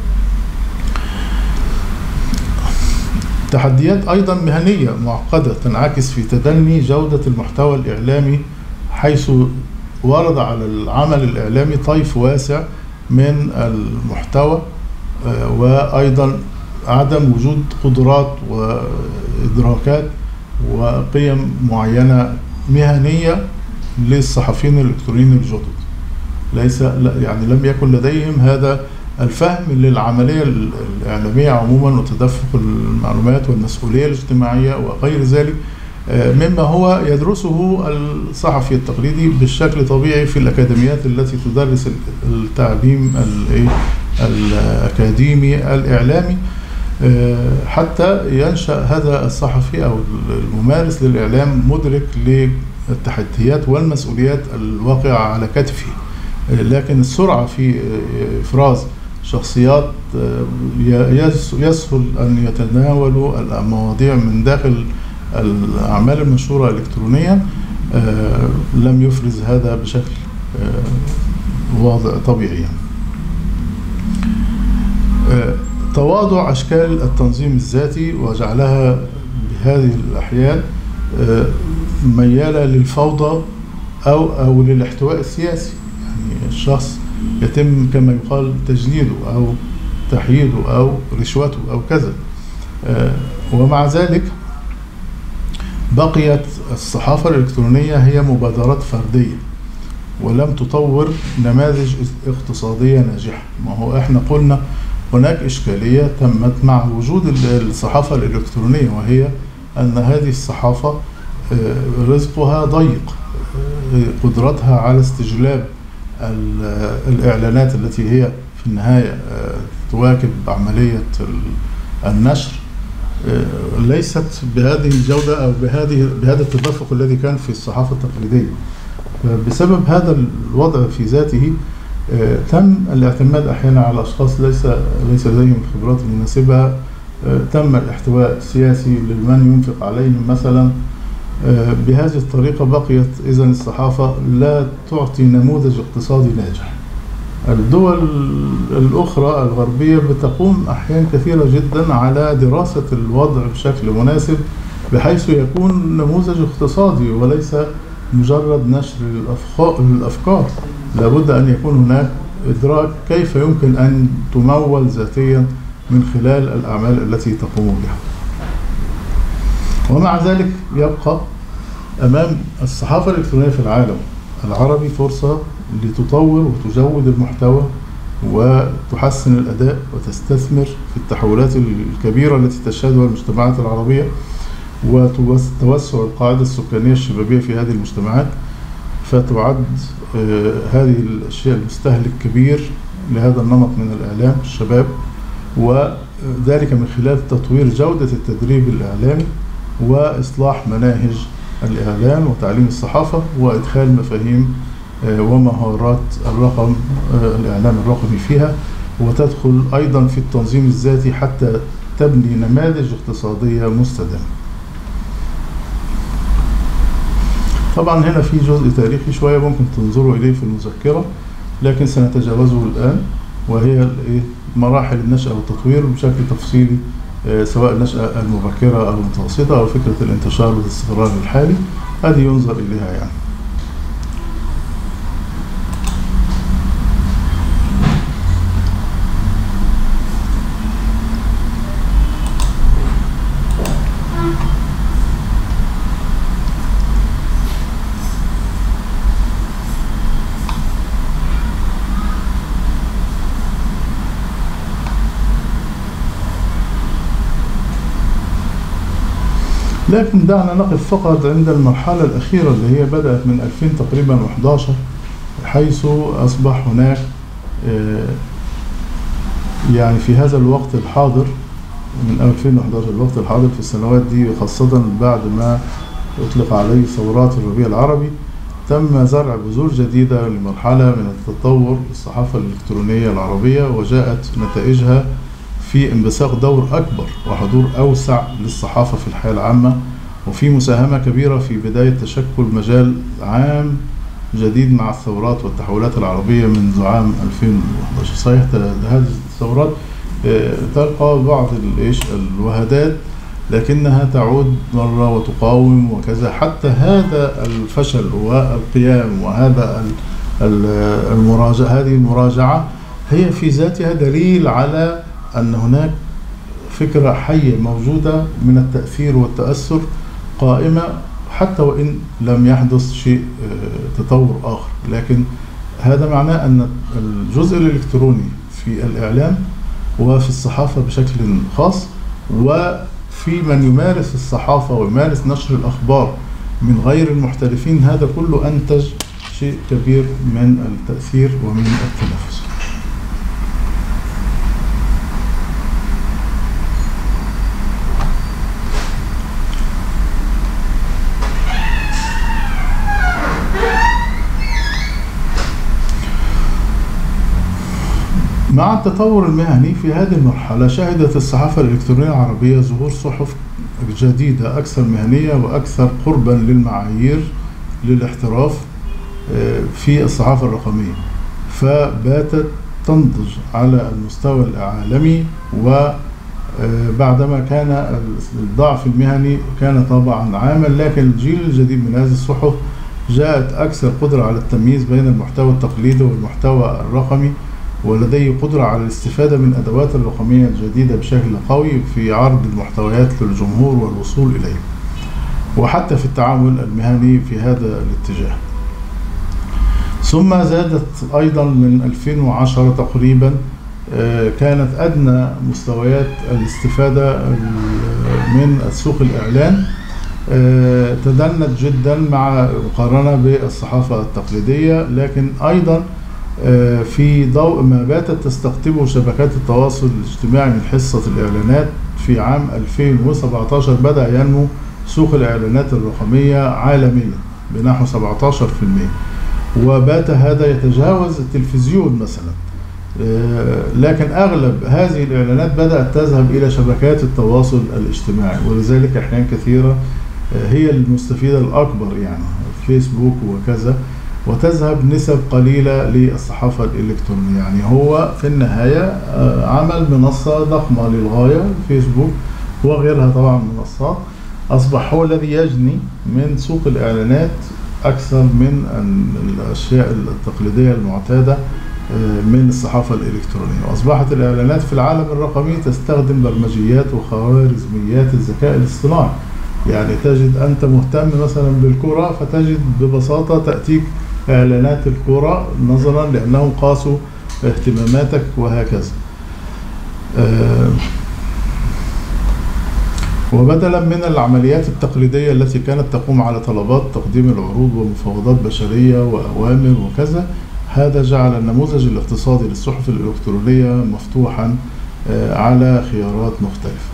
تحديات أيضا مهنية معقدة تنعكس في تدني جودة المحتوى الإعلامي، حيث ورد على العمل الإعلامي طيف واسع من المحتوى، وأيضا عدم وجود قدرات وإدراكات وقيم معينة مهنية للصحفيين الإلكترونيين الجدد. ليس يعني لم يكن لديهم هذا الفهم للعملية الإعلامية عموما وتدفق المعلومات والمسؤولية الاجتماعية وغير ذلك، مما هو يدرسه الصحفي التقليدي بشكل طبيعي في الأكاديميات التي تدرس التعليم الأكاديمي الإعلامي، حتى ينشأ هذا الصحفي أو الممارس للإعلام مدرك للتحديات والمسؤوليات الواقعة على كتفه. لكن السرعة في إفراز شخصيات يسهل أن يتناولوا المواضيع من داخل الأعمال المنشورة إلكترونيا، لم يفرز هذا بشكل واضح طبيعي. تواضع أشكال التنظيم الذاتي وجعلها بهذه الأحيان ميالة للفوضى أو أو للاحتواء السياسي. يعني الشخص يتم كما يقال تجنيده أو تحييده أو رشوته أو كذا. ومع ذلك بقيت الصحافة الإلكترونية هي مبادرات فردية ولم تطور نماذج اقتصادية ناجحة. ما هو احنا قلنا هناك إشكالية تمت مع وجود الصحافة الإلكترونية، وهي أن هذه الصحافة رزقها ضيق، قدرتها على استجلاب الإعلانات التي هي في النهاية تواكب عملية النشر ليست بهذه الجودة أو بهذه بهذا التدفق الذي كان في الصحافة التقليدية. بسبب هذا الوضع في ذاته تم الاعتماد أحيانا على أشخاص ليس ليس لديهم الخبرات المناسبة، تم الاحتواء السياسي لمن ينفق عليهم مثلا. بهذه الطريقة بقيت إذن الصحافة لا تعطي نموذج اقتصادي ناجح. الدول الأخرى الغربية بتقوم أحيان كثيرة جدا على دراسة الوضع بشكل مناسب بحيث يكون نموذج اقتصادي وليس مجرد نشر للأفكار. لابد أن يكون هناك إدراك كيف يمكن أن تمول ذاتيا من خلال الأعمال التي تقوم بها. ومع ذلك يبقى أمام الصحافة الإلكترونية في العالم العربي فرصة لتطور وتجود المحتوى وتحسن الأداء وتستثمر في التحولات الكبيرة التي تشهدها المجتمعات العربية وتوسع القاعدة السكانية الشبابية في هذه المجتمعات، فتعد هذه الأشياء المستهلك كبير لهذا النمط من الإعلام الشباب، وذلك من خلال تطوير جودة التدريب الإعلامي وإصلاح مناهج الإعلام وتعليم الصحافة وإدخال مفاهيم ومهارات الرقم الإعلام الرقمي فيها، وتدخل أيضا في التنظيم الذاتي حتى تبني نماذج اقتصادية مستدامة. طبعا هنا في جزء تاريخي شوية ممكن تنظروا إليه في المذكرة، لكن سنتجاوزه الآن، وهي مراحل النشأة والتطوير بشكل تفصيلي، سواء النشأة المبكرة أو المتوسطة أو فكرة الانتشار والاستقرار الحالي، هذه ينظر إليها يعني. لكن دعنا نقف فقط عند المرحلة الأخيرة اللي هي بدأت من ألفين تقريبا وإحدى عشر، حيث أصبح هناك يعني في هذا الوقت الحاضر من ألفين وإحدى عشر الوقت الحاضر في السنوات دي، خاصة بعد ما أطلق عليه ثورات الربيع العربي، تم زرع بذور جديدة لمرحلة من التطور الصحافة الإلكترونية العربية، وجاءت نتائجها في انبثاق دور أكبر وحضور أوسع للصحافة في الحياة العامة، وفي مساهمة كبيرة في بداية تشكل مجال عام جديد مع الثورات والتحولات العربية منذ عام ألفين وإحدى عشر. صحيح هذه الثورات تلقى بعض الوهدات، لكنها تعود مرة وتقاوم وكذا، حتى هذا الفشل والقيام وهذا المراجعة هذه المراجعة هي في ذاتها دليل على أن هناك فكرة حية موجودة من التأثير والتأثر قائمة، حتى وإن لم يحدث شيء تطور آخر. لكن هذا معناه أن الجزء الإلكتروني في الإعلام وفي الصحافة بشكل خاص، وفي من يمارس الصحافة ويمارس نشر الأخبار من غير المحترفين، هذا كله أنتج شيء كبير من التأثير ومن التنافس. مع التطور المهني في هذه المرحلة شهدت الصحافة الإلكترونية العربية ظهور صحف جديدة أكثر مهنية وأكثر قربا للمعايير للاحتراف في الصحافة الرقمية، فباتت تنضج على المستوى العالمي. وبعدما كان الضعف المهني كان طبعا عامل، لكن الجيل الجديد من هذه الصحف جاءت أكثر قدرة على التمييز بين المحتوى التقليدي والمحتوى الرقمي، ولديه قدرة على الاستفادة من أدوات الرقمية الجديدة بشكل قوي في عرض المحتويات للجمهور والوصول إليه، وحتى في التعامل المهني في هذا الاتجاه. ثم زادت أيضا من ألفين وعشرة تقريبا، كانت أدنى مستويات الاستفادة من سوق الإعلان تدنت جدا مع مقارنة بالصحافة التقليدية، لكن أيضا في ضوء ما باتت تستقطبه شبكات التواصل الاجتماعي من حصة الإعلانات. في عام ألفين وسبعة عشر بدأ ينمو سوق الإعلانات الرقمية عالميا بنحو سبعة عشر بالمئة، وبات هذا يتجاوز التلفزيون مثلا، لكن أغلب هذه الإعلانات بدأت تذهب إلى شبكات التواصل الاجتماعي، ولذلك أحيان كثيرة هي المستفيدة الأكبر، يعني فيسبوك وكذا، وتذهب نسب قليلة للصحافة الإلكترونية. يعني هو في النهاية عمل منصة ضخمة للغاية، فيسبوك وغيرها طبعا منصات، أصبح هو الذي يجني من سوق الإعلانات أكثر من الأشياء التقليدية المعتادة من الصحافة الإلكترونية. وأصبحت الإعلانات في العالم الرقمي تستخدم برمجيات وخوارزميات الذكاء الاصطناعي، يعني تجد أنت مهتم مثلا بالكرة فتجد ببساطة تأتيك إعلانات الكرة نظرا لأنهم قاسوا اهتماماتك وهكذا. وبدلا من العمليات التقليدية التي كانت تقوم على طلبات تقديم العروض ومفاوضات بشرية وأوامر وكذا، هذا جعل النموذج الاقتصادي للصحف الإلكترونية مفتوحا على خيارات مختلفة.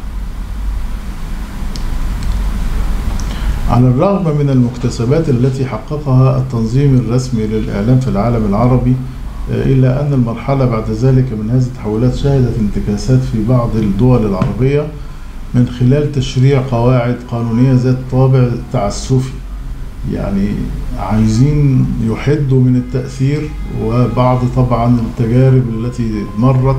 على الرغم من المكتسبات التي حققها التنظيم الرسمي للإعلام في العالم العربي، إلا أن المرحلة بعد ذلك من هذه التحولات شهدت انتكاسات في بعض الدول العربية من خلال تشريع قواعد قانونية ذات طابع تعسفي، يعني عايزين يحدوا من التأثير، وبعض طبعا التجارب التي مرت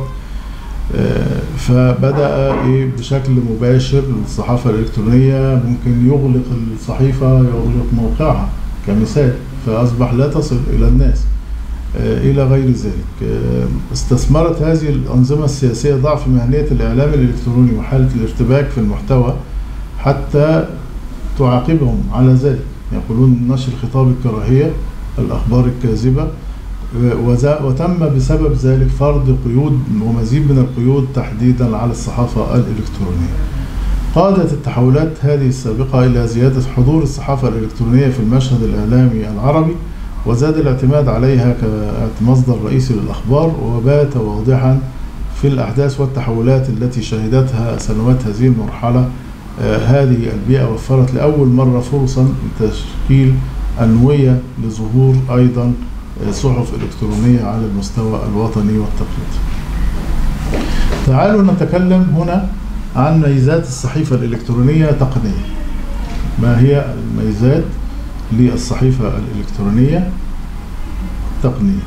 فبدأ بشكل مباشر الصحافة الإلكترونية ممكن يغلق الصحيفة، يغلق موقعها كمثال، فأصبح لا تصل إلى الناس إلى غير ذلك. استثمرت هذه الأنظمة السياسية ضعف مهنية الإعلام الإلكتروني وحالة الارتباك في المحتوى حتى تعاقبهم على ذلك. يقولون نشر خطاب الكراهية، الأخبار الكاذبة، وتم بسبب ذلك فرض قيود ومزيد من القيود تحديدا على الصحافة الإلكترونية. قادت التحولات هذه السابقة إلى زيادة حضور الصحافة الإلكترونية في المشهد الإعلامي العربي، وزاد الاعتماد عليها كمصدر رئيسي للأخبار، وبات واضحا في الأحداث والتحولات التي شهدتها سنوات هذه المرحلة. آه هذه البيئة وفرت لأول مرة فرصا لتشكيل أنوية لظهور أيضا صحف إلكترونية على المستوى الوطني والتقليدي. تعالوا نتكلم هنا عن ميزات الصحيفة الإلكترونية تقنيا. ما هي الميزات للصحيفة الإلكترونية تقنيا؟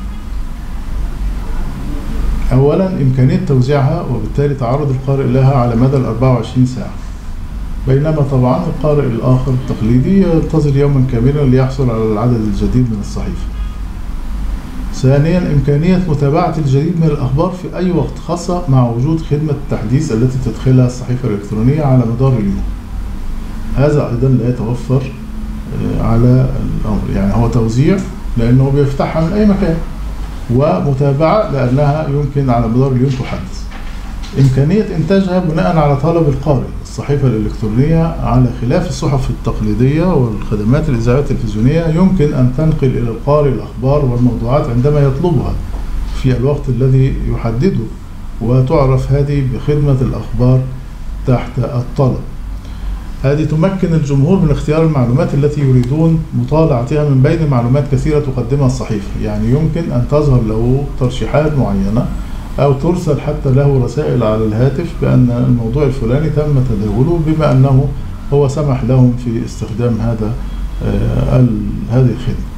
أولا إمكانية توزيعها وبالتالي تعرض القارئ لها على مدى الأربعة وعشرين ساعة، بينما طبعا القارئ الآخر التقليدي ينتظر يوما كاملا ليحصل على العدد الجديد من الصحيفة. ثانيا إمكانية متابعة الجديد من الأخبار في أي وقت، خاصة مع وجود خدمة التحديث التي تدخلها الصحيفة الإلكترونية على مدار اليوم. هذا أيضا لا يتوفر على الأمر، يعني هو توزيع لأنه بيفتحها من أي مكان، ومتابعة لأنها يمكن على مدار اليوم تحدث. إمكانية إنتاجها بناء على طلب القارئ. الصحيفة الإلكترونية على خلاف الصحف التقليدية والخدمات الإذاعية التلفزيونية يمكن أن تنقل إلى القارئ الأخبار والموضوعات عندما يطلبها في الوقت الذي يحدده، وتعرف هذه بخدمة الأخبار تحت الطلب. هذه تمكن الجمهور من اختيار المعلومات التي يريدون مطالعتها من بين معلومات كثيرة تقدمها الصحيفة، يعني يمكن أن تظهر له ترشيحات معينة أو ترسل حتى له رسائل على الهاتف بأن الموضوع الفلاني تم تداوله، بما أنه هو سمح لهم في استخدام هذا هذه الخدمة.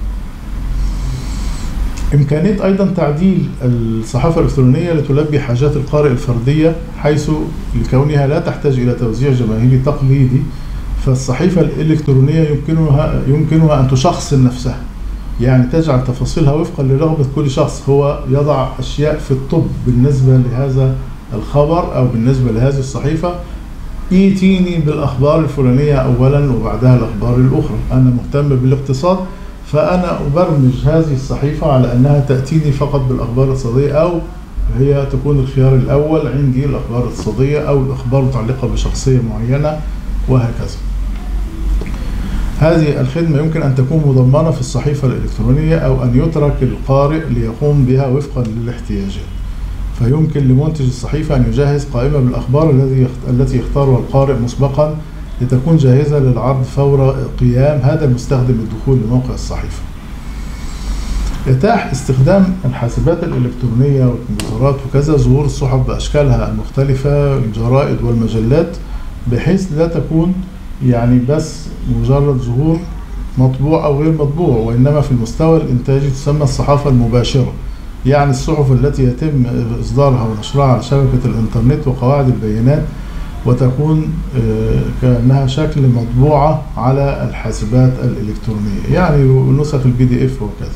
إمكانية أيضا تعديل الصحافة الإلكترونية لتلبي حاجات القارئ الفردية، حيث لكونها لا تحتاج إلى توزيع جماهيري تقليدي، فالصحيفة الإلكترونية يمكنها يمكنها أن تشخصن نفسها، يعني تجعل تفاصيلها وفقا لرغبة كل شخص. هو يضع أشياء في الطب بالنسبة لهذا الخبر أو بالنسبة لهذه الصحيفة، ايتيني بالأخبار الفلانية أولا وبعدها الأخبار الأخرى. أنا مهتم بالاقتصاد، فأنا أبرمج هذه الصحيفة على أنها تأتيني فقط بالأخبار الاقتصادية، أو هي تكون الخيار الأول عندي الأخبار الاقتصادية أو الأخبار المتعلقة بشخصية معينة وهكذا. هذه الخدمة يمكن أن تكون مضمنة في الصحيفة الإلكترونية، أو أن يترك القارئ ليقوم بها وفقا للاحتياجات. فيمكن لمنتج الصحيفة أن يجهز قائمة بالأخبار التي يختارها القارئ مسبقا لتكون جاهزة للعرض فور قيام هذا المستخدم بالدخول لموقع الصحيفة. يتاح استخدام الحاسبات الإلكترونية والكمبيوترات وكذا ظهور الصحف بأشكالها المختلفة، الجرائد والمجلات، بحيث لا تكون يعني بس مجرد ظهور مطبوع أو غير مطبوع، وإنما في المستوى الإنتاجي تسمى الصحافة المباشرة، يعني الصحف التي يتم إصدارها ونشرها على شبكة الإنترنت وقواعد البيانات، وتكون كأنها شكل مطبوعة على الحاسبات الإلكترونية، يعني نسخ البي دي إف وكذا.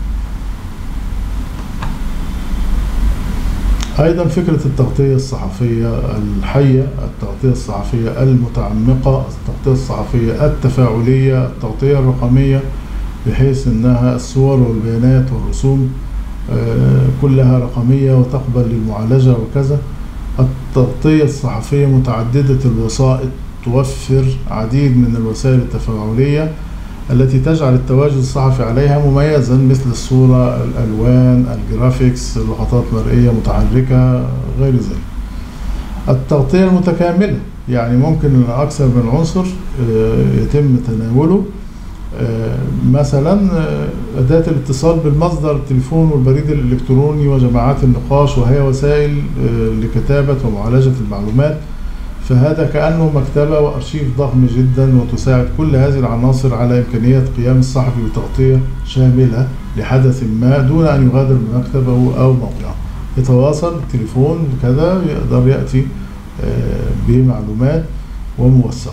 أيضا فكرة التغطية الصحفية الحية، التغطية الصحفية المتعمقة، التغطية الصحفية التفاعلية، التغطية الرقمية، بحيث أنها الصور والبيانات والرسوم كلها رقمية وتقبل للمعالجة وكذا. التغطية الصحفية متعددة الوسائط، توفر عديد من الوسائل التفاعلية التي تجعل التواجد الصحفي عليها مميزا، مثل الصورة، الألوان، الجرافيكس، لقطات مرئية متحركة، غير ذلك. التغطية المتكاملة، يعني ممكن أكثر من عنصر يتم تناوله، مثلا أداة الاتصال بالمصدر، التليفون والبريد الإلكتروني وجماعات النقاش، وهي وسائل لكتابة ومعالجة المعلومات. فهذا كأنه مكتبة وأرشيف ضخم جدا، وتساعد كل هذه العناصر على إمكانية قيام الصحفي بتغطية شاملة لحدث ما دون أن يغادر مكتبه أو موقعه. يتواصل بالتليفون كذا، يقدر يأتي بمعلومات وموثقة.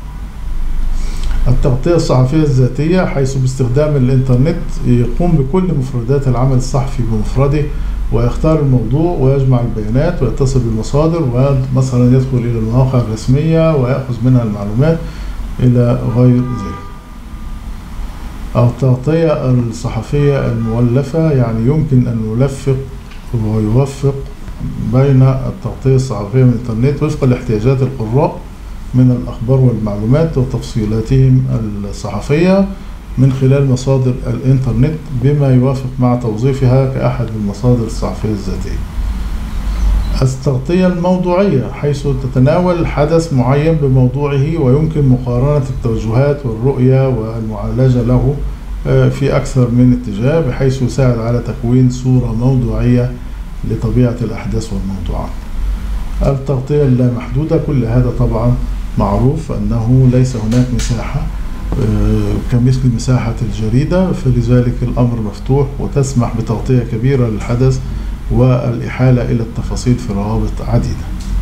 التغطية الصحفية الذاتية، حيث باستخدام الإنترنت يقوم بكل مفردات العمل الصحفي بمفرده، ويختار الموضوع ويجمع البيانات ويتصل بالمصادر، ومثلا يدخل إلى المواقع الرسمية ويأخذ منها المعلومات إلى غير ذلك. أو التغطية الصحفية المولفة، يعني يمكن أن نلفق ويوفق بين التغطية الصحفية من الإنترنت وفق لاحتياجات القراء من الأخبار والمعلومات وتفصيلاتهم الصحفية من خلال مصادر الإنترنت، بما يوافق مع توظيفها كأحد المصادر الصحفية الذاتية. التغطية الموضوعية، حيث تتناول حدث معين بموضوعه، ويمكن مقارنة التوجهات والرؤية والمعالجة له في أكثر من اتجاه، بحيث يساعد على تكوين صورة موضوعية لطبيعة الأحداث والموضوعات. التغطية اللامحدودة، كل هذا طبعا معروف أنه ليس هناك مساحة كمثل مساحة الجريدة، فلذلك الأمر مفتوح وتسمح بتغطية كبيرة للحدث والإحالة إلى التفاصيل في روابط عديدة.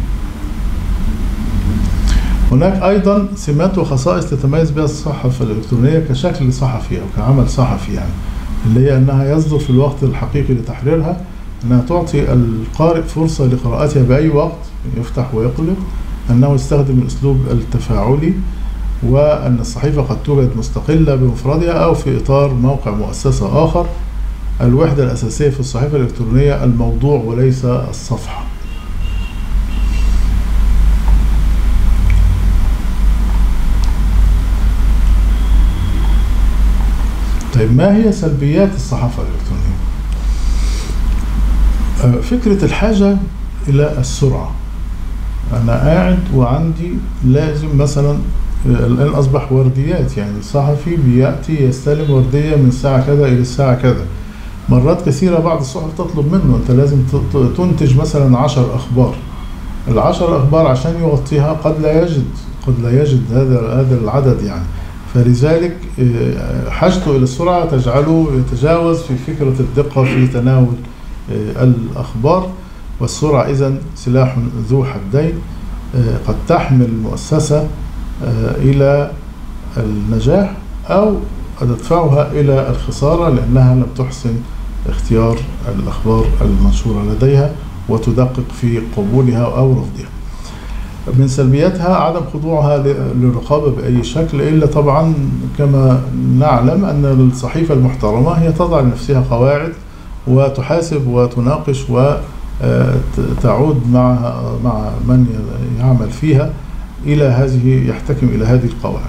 هناك أيضا سمات وخصائص تتميز بها الصحافة الإلكترونية كشكل صحفي أو كعمل صحفي، يعني اللي هي أنها يصدر في الوقت الحقيقي لتحريرها، أنها تعطي القارئ فرصة لقراءتها بأي وقت، يفتح ويقلب، أنه يستخدم الأسلوب التفاعلي، وأن الصحيفة قد توجد مستقلة بمفردها أو في إطار موقع مؤسسة آخر. الوحدة الأساسية في الصحيفة الإلكترونية الموضوع وليس الصفحة. طيب، ما هي سلبيات الصحافة الإلكترونية؟ فكرة الحاجة إلى السرعة. أنا قاعد وعندي لازم مثلا الآن أصبح ورديات، يعني الصحفي بيأتي يستلم وردية من الساعة كذا إلى الساعة كذا، مرات كثيرة بعض الصحف تطلب منه أنت لازم تنتج مثلا عشر أخبار، العشر أخبار عشان يغطيها قد لا يجد قد لا يجد هذا هذا العدد يعني، فلذلك حاجته إلى السرعة تجعله يتجاوز في فكرة الدقة في تناول الأخبار. والسرعة إذن سلاح ذو حدين، قد تحمل المؤسسة إلى النجاح أو تدفعها إلى الخسارة لأنها لم تحسن اختيار الأخبار المنشورة لديها وتدقق في قبولها أو رفضها. من سلبياتها عدم خضوعها للرقابة بأي شكل، إلا طبعا كما نعلم أن الصحيفة المحترمة هي تضع لنفسها قواعد وتحاسب وتناقش وتعود مع مع من يعمل فيها إلى هذه يحتكم إلى هذه القواعد.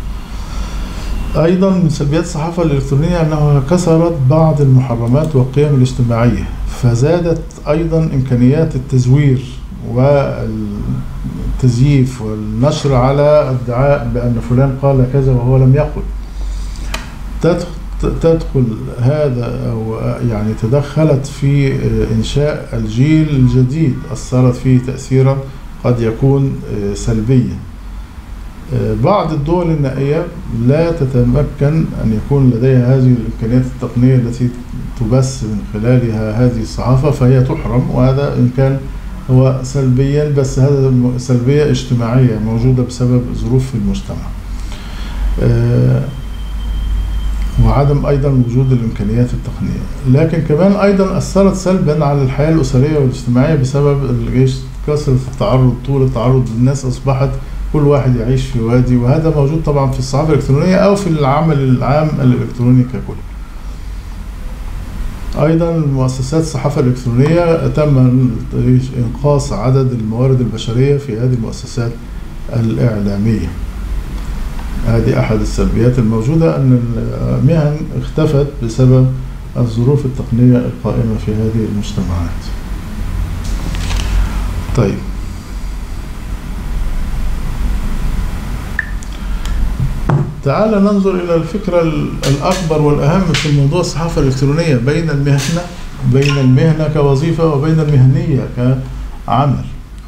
أيضا من سلبيات الصحافة الإلكترونية أنها كسرت بعض المحرمات والقيم الاجتماعية، فزادت أيضا إمكانيات التزوير والتزييف والنشر على ادعاء بأن فلان قال كذا وهو لم يقل. تدخل هذا أو يعني تدخلت في إنشاء الجيل الجديد، أثرت فيه تأثيرا قد يكون سلبيا. بعض الدول النائية لا تتمكن أن يكون لديها هذه الإمكانيات التقنية التي تبث من خلالها هذه الصحافة، فهي تحرم، وهذا إن كان هو سلبيا بس هذا سلبية اجتماعية موجودة بسبب ظروف في المجتمع. وعدم أيضا وجود الإمكانيات التقنية، لكن كمان أيضا أثرت سلبا على الحياة الأسرية والاجتماعية بسبب كثرة التعرض. طول التعرض للناس أصبحت كل واحد يعيش في وادي، وهذا موجود طبعا في الصحافة الإلكترونية أو في العمل العام الإلكتروني ككل. أيضا مؤسسات الصحافة الإلكترونية تم إنقاص عدد الموارد البشرية في هذه المؤسسات الإعلامية. هذه أحد السلبيات الموجودة، أن المهن اختفت بسبب الظروف التقنية القائمة في هذه المجتمعات. طيب، تعال ننظر إلى الفكرة الأكبر والأهم في موضوع الصحافة الإلكترونية بين المهنة بين المهنة كوظيفة وبين المهنية كعمل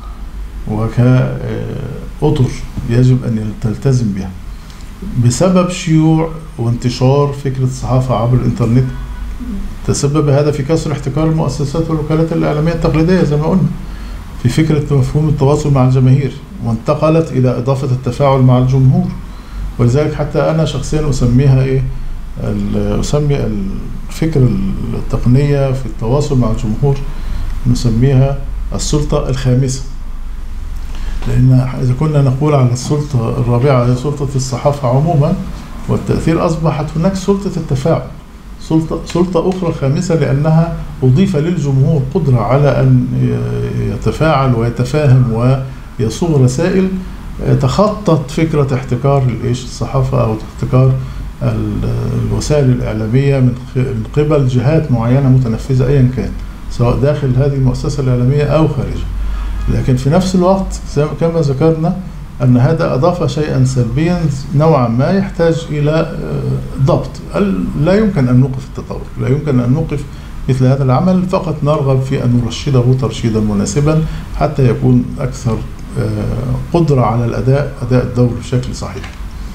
وكأطر يجب أن تلتزم بها. بسبب شيوع وانتشار فكرة الصحافة عبر الإنترنت تسبب هذا في كسر احتكار المؤسسات والوكالات الإعلامية التقليدية زي ما قلنا في فكرة مفهوم التواصل مع الجماهير، وانتقلت إلى إضافة التفاعل مع الجمهور. ولذلك حتى أنا شخصيا أسميها إيه أسمي الفكرة التقنية في التواصل مع الجمهور نسميها السلطة الخامسة، لأن إذا كنا نقول على السلطة الرابعة هي سلطة الصحافة عموما والتأثير، أصبحت هناك سلطة التفاعل، سلطة سلطة أخرى خامسة، لأنها أضيف للجمهور قدرة على أن يتفاعل ويتفاهم ويصوغ رسائل تخطط فكرة احتكار الصحافة أو احتكار الوسائل الإعلامية من قبل جهات معينة متنفذة أيا كان، سواء داخل هذه المؤسسة الإعلامية أو خارجها. لكن في نفس الوقت كما ذكرنا أن هذا أضاف شيئا سلبيا نوعا ما يحتاج إلى ضبط. لا يمكن أن نوقف التطور، لا يمكن أن نوقف مثل هذا العمل، فقط نرغب في أن نرشده ترشيدا مناسبا حتى يكون أكثر قدرة على الأداء أداء الدور بشكل صحيح.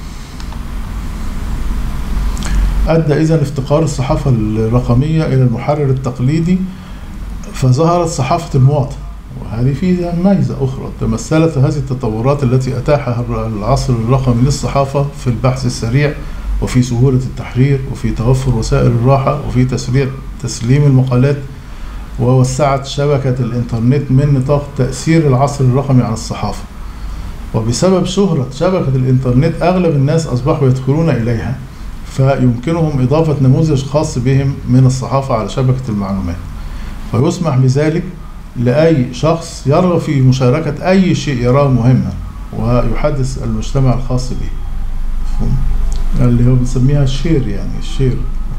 أدى إذن افتقار الصحافة الرقمية إلى المحرر التقليدي، فظهرت صحافة المواطن، وهذه فيها ميزة أخرى. تمثلت هذه التطورات التي أتاحها العصر الرقمي للصحافة في البحث السريع وفي سهولة التحرير وفي توفر وسائل الراحة وفي تسريع تسليم المقالات، ووسعت شبكة الإنترنت من نطاق تأثير العصر الرقمي على الصحافة. وبسبب شهرة شبكة الإنترنت أغلب الناس أصبحوا يدخلون إليها، فيمكنهم إضافة نموذج خاص بهم من الصحافة على شبكة المعلومات، فيسمح بذلك لأي شخص يرغب في مشاركة أي شيء يراه مهما ويحدث المجتمع الخاص به، اللي هو بنسميها الشير، يعني الشير.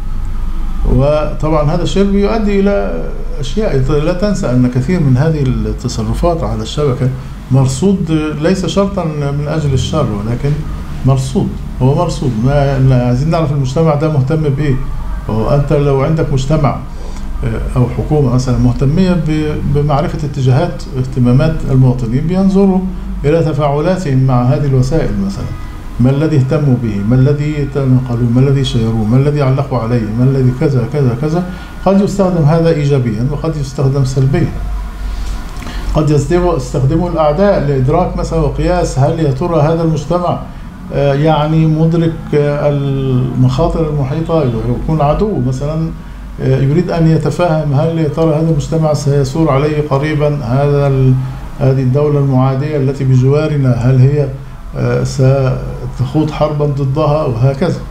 وطبعا هذا الشير بيؤدي إلى أشياء. لا تنسى أن كثير من هذه التصرفات على الشبكة مرصود، ليس شرطا من أجل الشر، ولكن مرصود، هو مرصود. ما عايزين نعرف المجتمع ده مهتم بإيه، وأنت لو عندك مجتمع أو حكومة مثلا مهتمية بمعرفة اتجاهات اهتمامات المواطنين، بينظروا إلى تفاعلاتهم مع هذه الوسائل مثلا، ما الذي اهتموا به، ما الذي نقلوه، ما الذي شيروه، ما الذي علقوا عليه، ما الذي كذا كذا كذا. قد يستخدم هذا إيجابيا وقد يستخدم سلبيا. قد يستخدمه الأعداء لإدراك مثلا وقياس هل يا ترى هذا المجتمع يعني مدرك المخاطر المحيطة، يكون عدو مثلا يريد أن يتفهم هل يا ترى هذا المجتمع سيثور عليه قريبا هذا هذه الدولة المعادية التي بجوارنا، هل هي ستخوض حربا ضدها، وهكذا.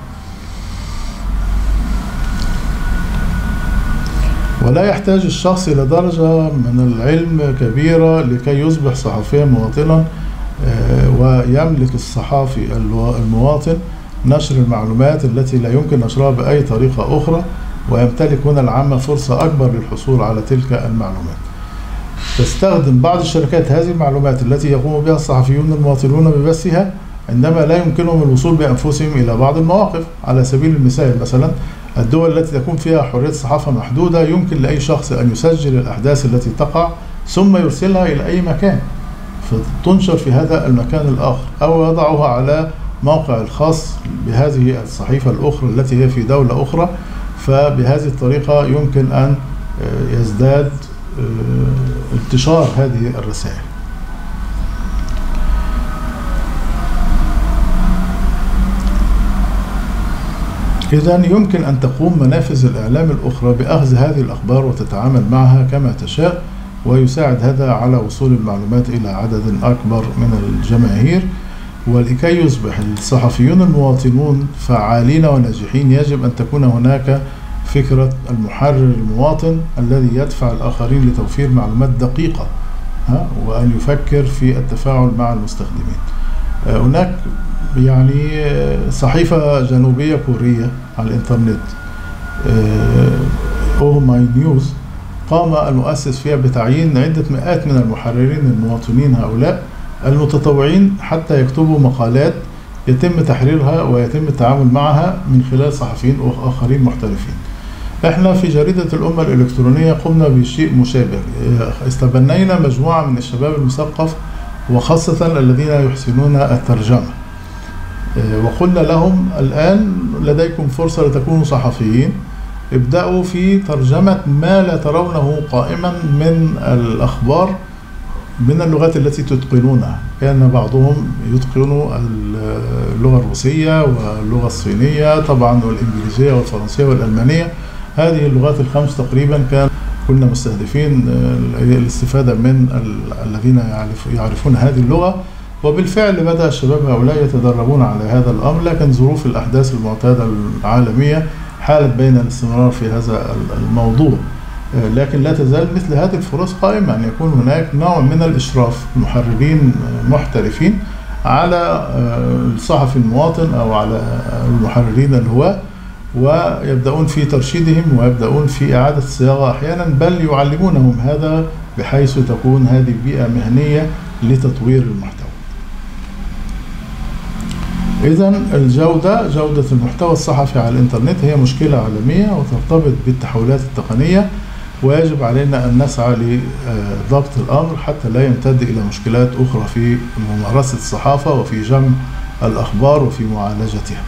ولا يحتاج الشخص إلى درجة من العلم كبيرة لكي يصبح صحفيا مواطنا، ويملك الصحافي المواطن نشر المعلومات التي لا يمكن نشرها بأي طريقة أخرى، ويمتلك هنا العامة فرصة أكبر للحصول على تلك المعلومات. تستخدم بعض الشركات هذه المعلومات التي يقوم بها الصحفيون المواطنون ببثها عندما لا يمكنهم الوصول بأنفسهم إلى بعض المواقف. على سبيل المثال مثلا الدول التي تكون فيها حرية الصحافة محدودة، يمكن لأي شخص أن يسجل الأحداث التي تقع ثم يرسلها إلى أي مكان فتنشر في هذا المكان الآخر، أو يضعها على موقع الخاص بهذه الصحيفة الأخرى التي هي في دولة أخرى. فبهذه الطريقة يمكن أن يزداد انتشار هذه الرسائل. إذن يمكن أن تقوم منافذ الإعلام الأخرى بأخذ هذه الأخبار وتتعامل معها كما تشاء، ويساعد هذا على وصول المعلومات إلى عدد أكبر من الجماهير. ولكي يصبح الصحفيون المواطنون فعالين وناجحين، يجب أن تكون هناك فكرة المحرر المواطن الذي يدفع الآخرين لتوفير معلومات دقيقة، وأن يفكر في التفاعل مع المستخدمين. هناك يعني صحيفة جنوبية كورية على الإنترنت، أو ماي نيوز، قام المؤسس فيها بتعيين عدة مئات من المحررين المواطنين هؤلاء المتطوعين حتى يكتبوا مقالات يتم تحريرها ويتم التعامل معها من خلال صحفيين آخرين محترفين. احنا في جريدة الأمة الإلكترونية قمنا بشيء مشابه، استبنينا مجموعة من الشباب المثقف وخاصة الذين يحسنون الترجمة، وقلنا لهم الآن لديكم فرصة لتكونوا صحفيين، ابدأوا في ترجمة ما لا ترونه قائما من الأخبار من اللغات التي تتقنونها. كان بعضهم يتقنوا اللغة الروسية واللغة الصينية طبعا والإنجليزية والفرنسية والألمانية، هذه اللغات الخمس تقريبا كان كنا مستهدفين الاستفادة من الذين يعرفون هذه اللغة. وبالفعل بدأ الشباب هؤلاء يتدربون على هذا الأمر، لكن ظروف الأحداث المعتادة العالمية حالت بين الاستمرار في هذا الموضوع. لكن لا تزال مثل هذه الفرص قائمة، أن يكون هناك نوع من الإشراف، محررين محترفين على الصحفي المواطن أو على المحررين الهواة، ويبدأون في ترشيدهم ويبدأون في إعادة الصياغة أحيانا، بل يعلمونهم هذا بحيث تكون هذه بيئة مهنية لتطوير المحتوى. إذن الجودة، جودة المحتوى الصحفي على الإنترنت هي مشكلة عالمية وترتبط بالتحولات التقنية، ويجب علينا أن نسعى لضبط الأمر حتى لا يمتد إلى مشكلات أخرى في ممارسة الصحافة وفي جمع الأخبار وفي معالجتها.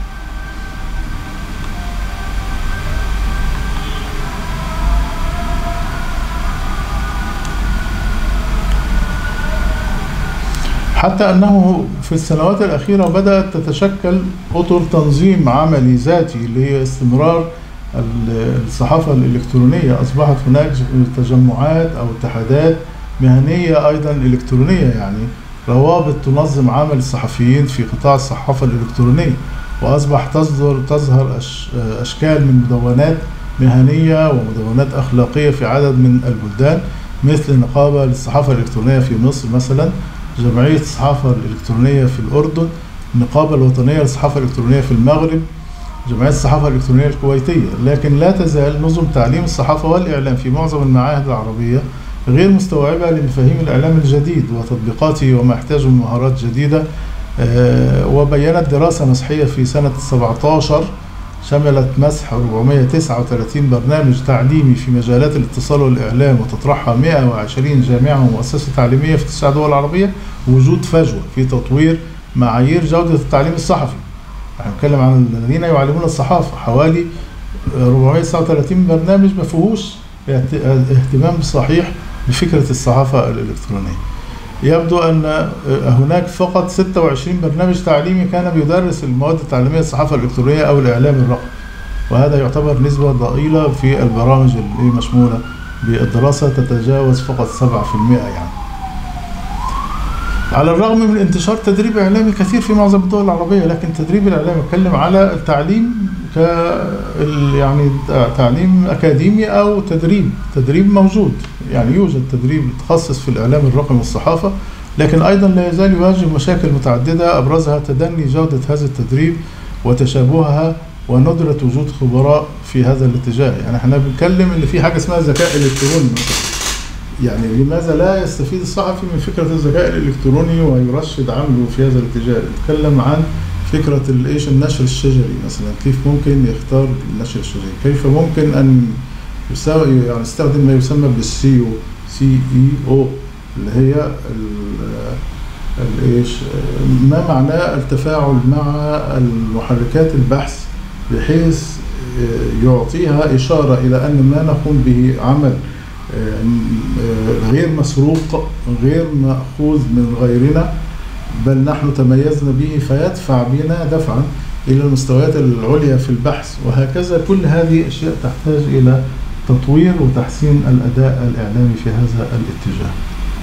حتى أنه في السنوات الأخيرة بدأت تتشكل أطر تنظيم عملي ذاتي لاستمرار الصحافة الإلكترونية. أصبحت هناك تجمعات أو اتحادات مهنية أيضا إلكترونية، يعني روابط تنظم عمل الصحفيين في قطاع الصحافة الإلكترونية، وأصبح تصدر تظهر أشكال من مدونات مهنية ومدونات أخلاقية في عدد من البلدان، مثل نقابة للصحافة الإلكترونية في مصر مثلا، جمعية الصحافة الإلكترونية في الأردن، النقابة الوطنية للصحافة الإلكترونية في المغرب، جمعية الصحافة الإلكترونية الكويتية. لكن لا تزال نظم تعليم الصحافة والإعلام في معظم المعاهد العربية غير مستوعبة لمفاهيم الإعلام الجديد وتطبيقاته وما يحتاج من مهارات جديدة. وبينت دراسة مسحية في سنة سبعة عشر شملت مسح أربعمائة وتسعة وثلاثين برنامج تعليمي في مجالات الاتصال والإعلام، وتطرحها مائة وعشرين جامعة ومؤسسة تعليمية في تسع دول عربية. وجود فجوة في تطوير معايير جودة التعليم الصحفي. احنا بنتكلم عن الذين يعلمون الصحافة، حوالي أربعمائة وتسعة وثلاثين برنامج ما فيهوش اهتمام صحيح بفكرة الصحافة الإلكترونية. يبدو أن هناك فقط ستة وعشرين برنامج تعليمي كان بيدرس المواد التعليمية الصحافة الإلكترونية أو الإعلام الرقمي، وهذا يعتبر نسبة ضئيلة في البرامج المشمولة بالدراسة، تتجاوز فقط سبعة بالمئة يعني. على الرغم من انتشار تدريب إعلامي كثير في معظم الدول العربية، لكن تدريب الإعلامي يتكلم على التعليم ك يعني تعليم أكاديمي أو تدريب تدريب موجود، يعني يوجد تدريب متخصص في الإعلام الرقمي والصحافة، لكن أيضا لا يزال يواجه مشاكل متعددة أبرزها تدني جودة هذا التدريب وتشابهها وندرة وجود خبراء في هذا الاتجاه. يعني احنا بنتكلم ان في حاجة اسمها الذكاء الإلكتروني مثلا. يعني لماذا لا يستفيد الصحفي من فكرة الذكاء الإلكتروني ويرشد عمله في هذا الاتجاه؟ نتكلم عن فكرة الايش النشر الشجري مثلا، كيف ممكن يختار النشر الشجري، كيف ممكن أن يساوي يعني يستخدم ما يسمى بالسيو سي اي او اللي هي الايش ما معناه التفاعل مع المحركات البحث، بحيث يعطيها إشارة إلى أن ما نقوم به عمل غير مسروق، غير مأخوذ من غيرنا، بل نحن تميزنا به، فيدفع بنا دفعا إلى المستويات العليا في البحث. وهكذا كل هذه أشياء تحتاج إلى تطوير وتحسين الأداء الإعلامي في هذا الاتجاه.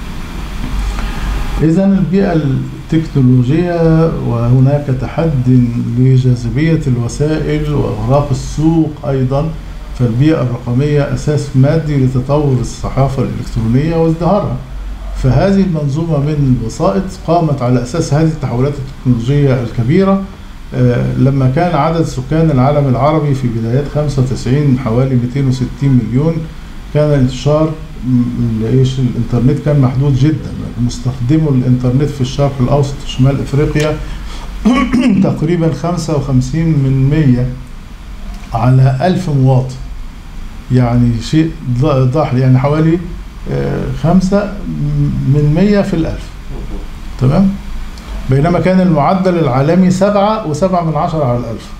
إذن البيئة التكنولوجية، وهناك تحد لجاذبية الوسائل وإغراق السوق أيضا، فالبيئة الرقمية أساس مادي لتطور الصحافة الإلكترونية وازدهارها. فهذه المنظومة من الوسائط قامت على أساس هذه التحولات التكنولوجية الكبيرة. لما كان عدد سكان العالم العربي في بدايات خمسة وتسعين حوالي مئتين وستين مليون، كان انتشار ايش الانترنت كان محدود جدا. مستخدمو الانترنت في الشرق الاوسط وشمال افريقيا تقريبا خمسة وخمسين من مية على ألف مواطن، يعني شيء ضاحل، يعني حوالي خمسة من مية في الألف. تمام. بينما كان المعدل العالمي سبعة وسبعة من عشرة على الألف.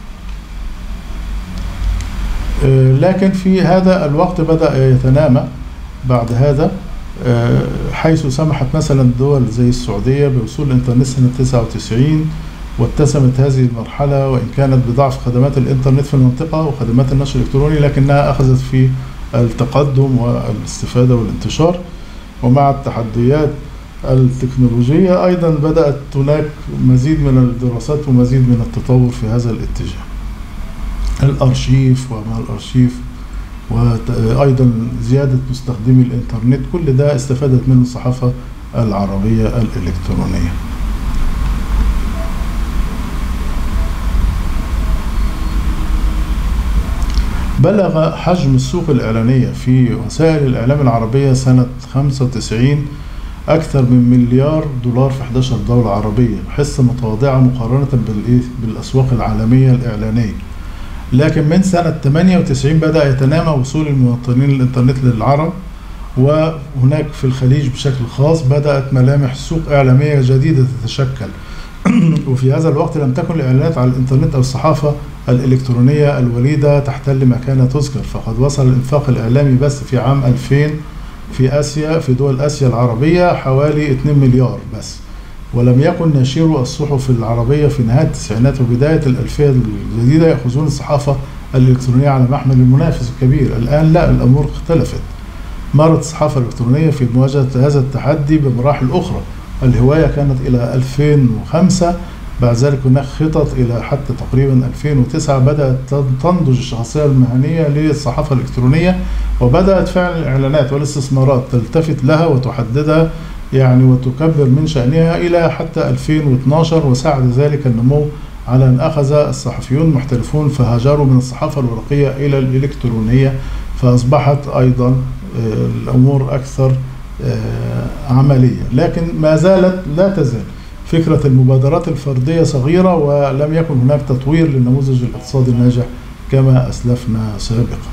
لكن في هذا الوقت بدأ يتنامى بعد هذا، حيث سمحت مثلا دول زي السعودية بوصول الانترنت سنة تسعة وتسعين، واتسمت هذه المرحلة وإن كانت بضعف خدمات الانترنت في المنطقة وخدمات النشر الإلكتروني، لكنها أخذت في التقدم والاستفادة والانتشار. ومع التحديات التكنولوجية أيضا بدأت هناك مزيد من الدراسات ومزيد من التطور في هذا الاتجاه. الأرشيف وما الأرشيف، وأيضا زيادة مستخدمي الإنترنت، كل ده استفادت منه الصحافة العربية الإلكترونية. بلغ حجم السوق الإعلانية في وسائل الإعلام العربية سنة خمسة وتسعين أكثر من مليار دولار في إحدى عشرة دولة عربية، حصة متواضعة مقارنة بالأسواق العالمية الإعلانية. لكن من سنة ثمانية وتسعين بدأ يتنامى وصول المواطنين الإنترنت للعرب، وهناك في الخليج بشكل خاص بدأت ملامح سوق إعلامية جديدة تتشكل. وفي هذا الوقت لم تكن الإعلانات على الإنترنت أو الصحافة الإلكترونية الوليدة تحتل مكانة تذكر، فقد وصل الإنفاق الإعلامي بس في عام ألفين في آسيا، في دول آسيا العربية، حوالي اثنين مليار بس. ولم يكن ناشرو الصحف العربية في نهاية التسعينات وبداية الألفية الجديدة يأخذون الصحافة الإلكترونية على محمل المنافس الكبير. الآن لا، الأمور اختلفت. مرت الصحافة الإلكترونية في مواجهة هذا التحدي بمراحل أخرى. الهواية كانت إلى ألفين وخمسة، بعد ذلك هناك خطط إلى حتى تقريبا ألفين وتسعة بدأت تنضج الشخصية المهنية للصحافة الإلكترونية، وبدأت فعل الإعلانات والاستثمارات تلتفت لها وتحددها يعني وتكبر من شأنها إلى حتى ألفين واثناشر، وساعد ذلك النمو على أن أخذ الصحفيون المحترفون فهاجروا من الصحافة الورقية إلى الإلكترونية، فأصبحت أيضا الأمور أكثر عملية. لكن ما زالت لا تزال فكرة المبادرات الفردية صغيرة، ولم يكن هناك تطوير للنموذج الاقتصادي الناجح كما أسلفنا سابقا.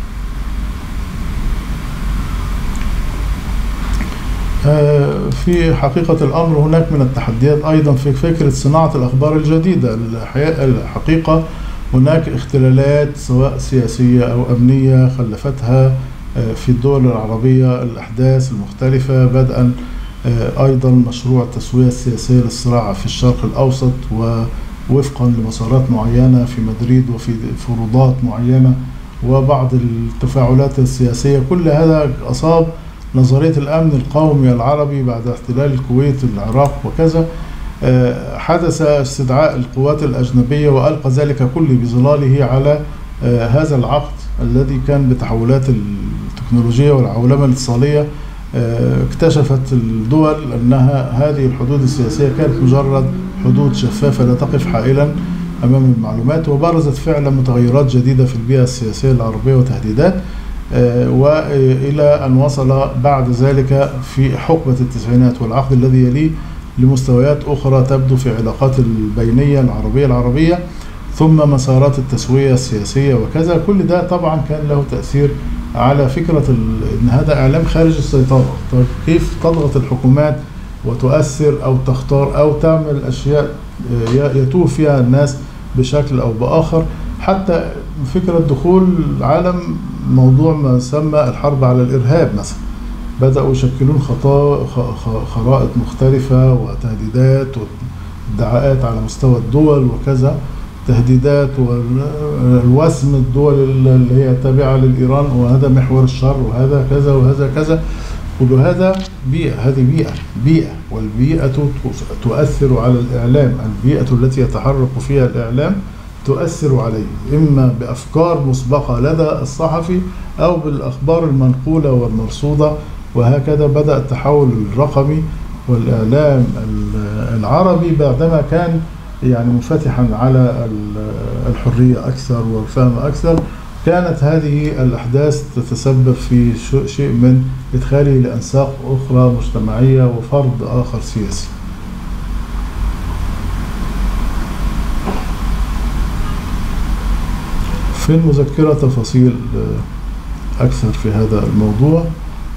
في حقيقة الأمر هناك من التحديات أيضا في فكرة صناعة الأخبار الجديدة. الحقيقة هناك اختلالات سواء سياسية أو أمنية خلفتها في الدول العربية الأحداث المختلفة، بدءا أيضا مشروع التسوية السياسية للصراع في الشرق الأوسط ووفقا لمسارات معينة في مدريد وفي فروضات معينة وبعض التفاعلات السياسية. كل هذا أصاب نظرية الأمن القومي العربي بعد احتلال الكويت العراق وكذا. حدث استدعاء القوات الأجنبية وألقى ذلك كله بظلاله على هذا العقد الذي كان بتحولات التكنولوجية والعولمة الاتصالية. اكتشفت الدول أنها هذه الحدود السياسية كانت مجرد حدود شفافة لا تقف حائلا أمام المعلومات، وبرزت فعلا متغيرات جديدة في البيئة السياسية العربية وتهديدات، وإلى أن وصل بعد ذلك في حقبة التسعينات والعقد الذي يليه لمستويات أخرى تبدو في علاقات البينية العربية العربية، ثم مسارات التسوية السياسية وكذا. كل ده طبعا كان له تأثير على فكرة أن هذا إعلام خارج السيطرة. طيب كيف تضغط الحكومات وتؤثر أو تختار أو تعمل أشياء يتوه فيها الناس بشكل أو بآخر، حتى فكرة دخول العالم موضوع ما سمى الحرب على الإرهاب مثلا. بدأوا يشكلون خرائط مختلفة وتهديدات وادعاءات على مستوى الدول وكذا، تهديدات والوسم الدول اللي هي تابعة للإيران وهذا محور الشر وهذا كذا وهذا كذا. كل هذا بيئة، هذه بيئة بيئة والبيئة تؤثر على الإعلام. البيئة التي يتحرك فيها الإعلام تؤثر عليه إما بأفكار مسبقة لدى الصحفي أو بالأخبار المنقولة والمرصودة، وهكذا بدأ التحول الرقمي والإعلام العربي بعدما كان يعني منفتحا على الحرية أكثر والفهم أكثر. كانت هذه الأحداث تتسبب في شيء من إدخاله لأنساق أخرى مجتمعية وفرض آخر سياسي. في المذكرة تفاصيل أكثر في هذا الموضوع،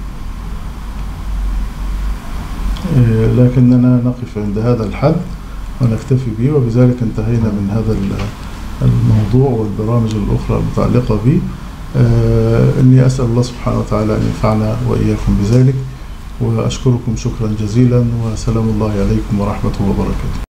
لكننا نقف عند هذا الحد ونكتفي به، وبذلك انتهينا من هذا الموضوع والبرامج الأخرى المتعلقة به. إني أسأل الله سبحانه وتعالى أن ينفعنا وإياكم بذلك، وأشكركم شكرا جزيلا، وسلام الله عليكم ورحمة الله وبركاته.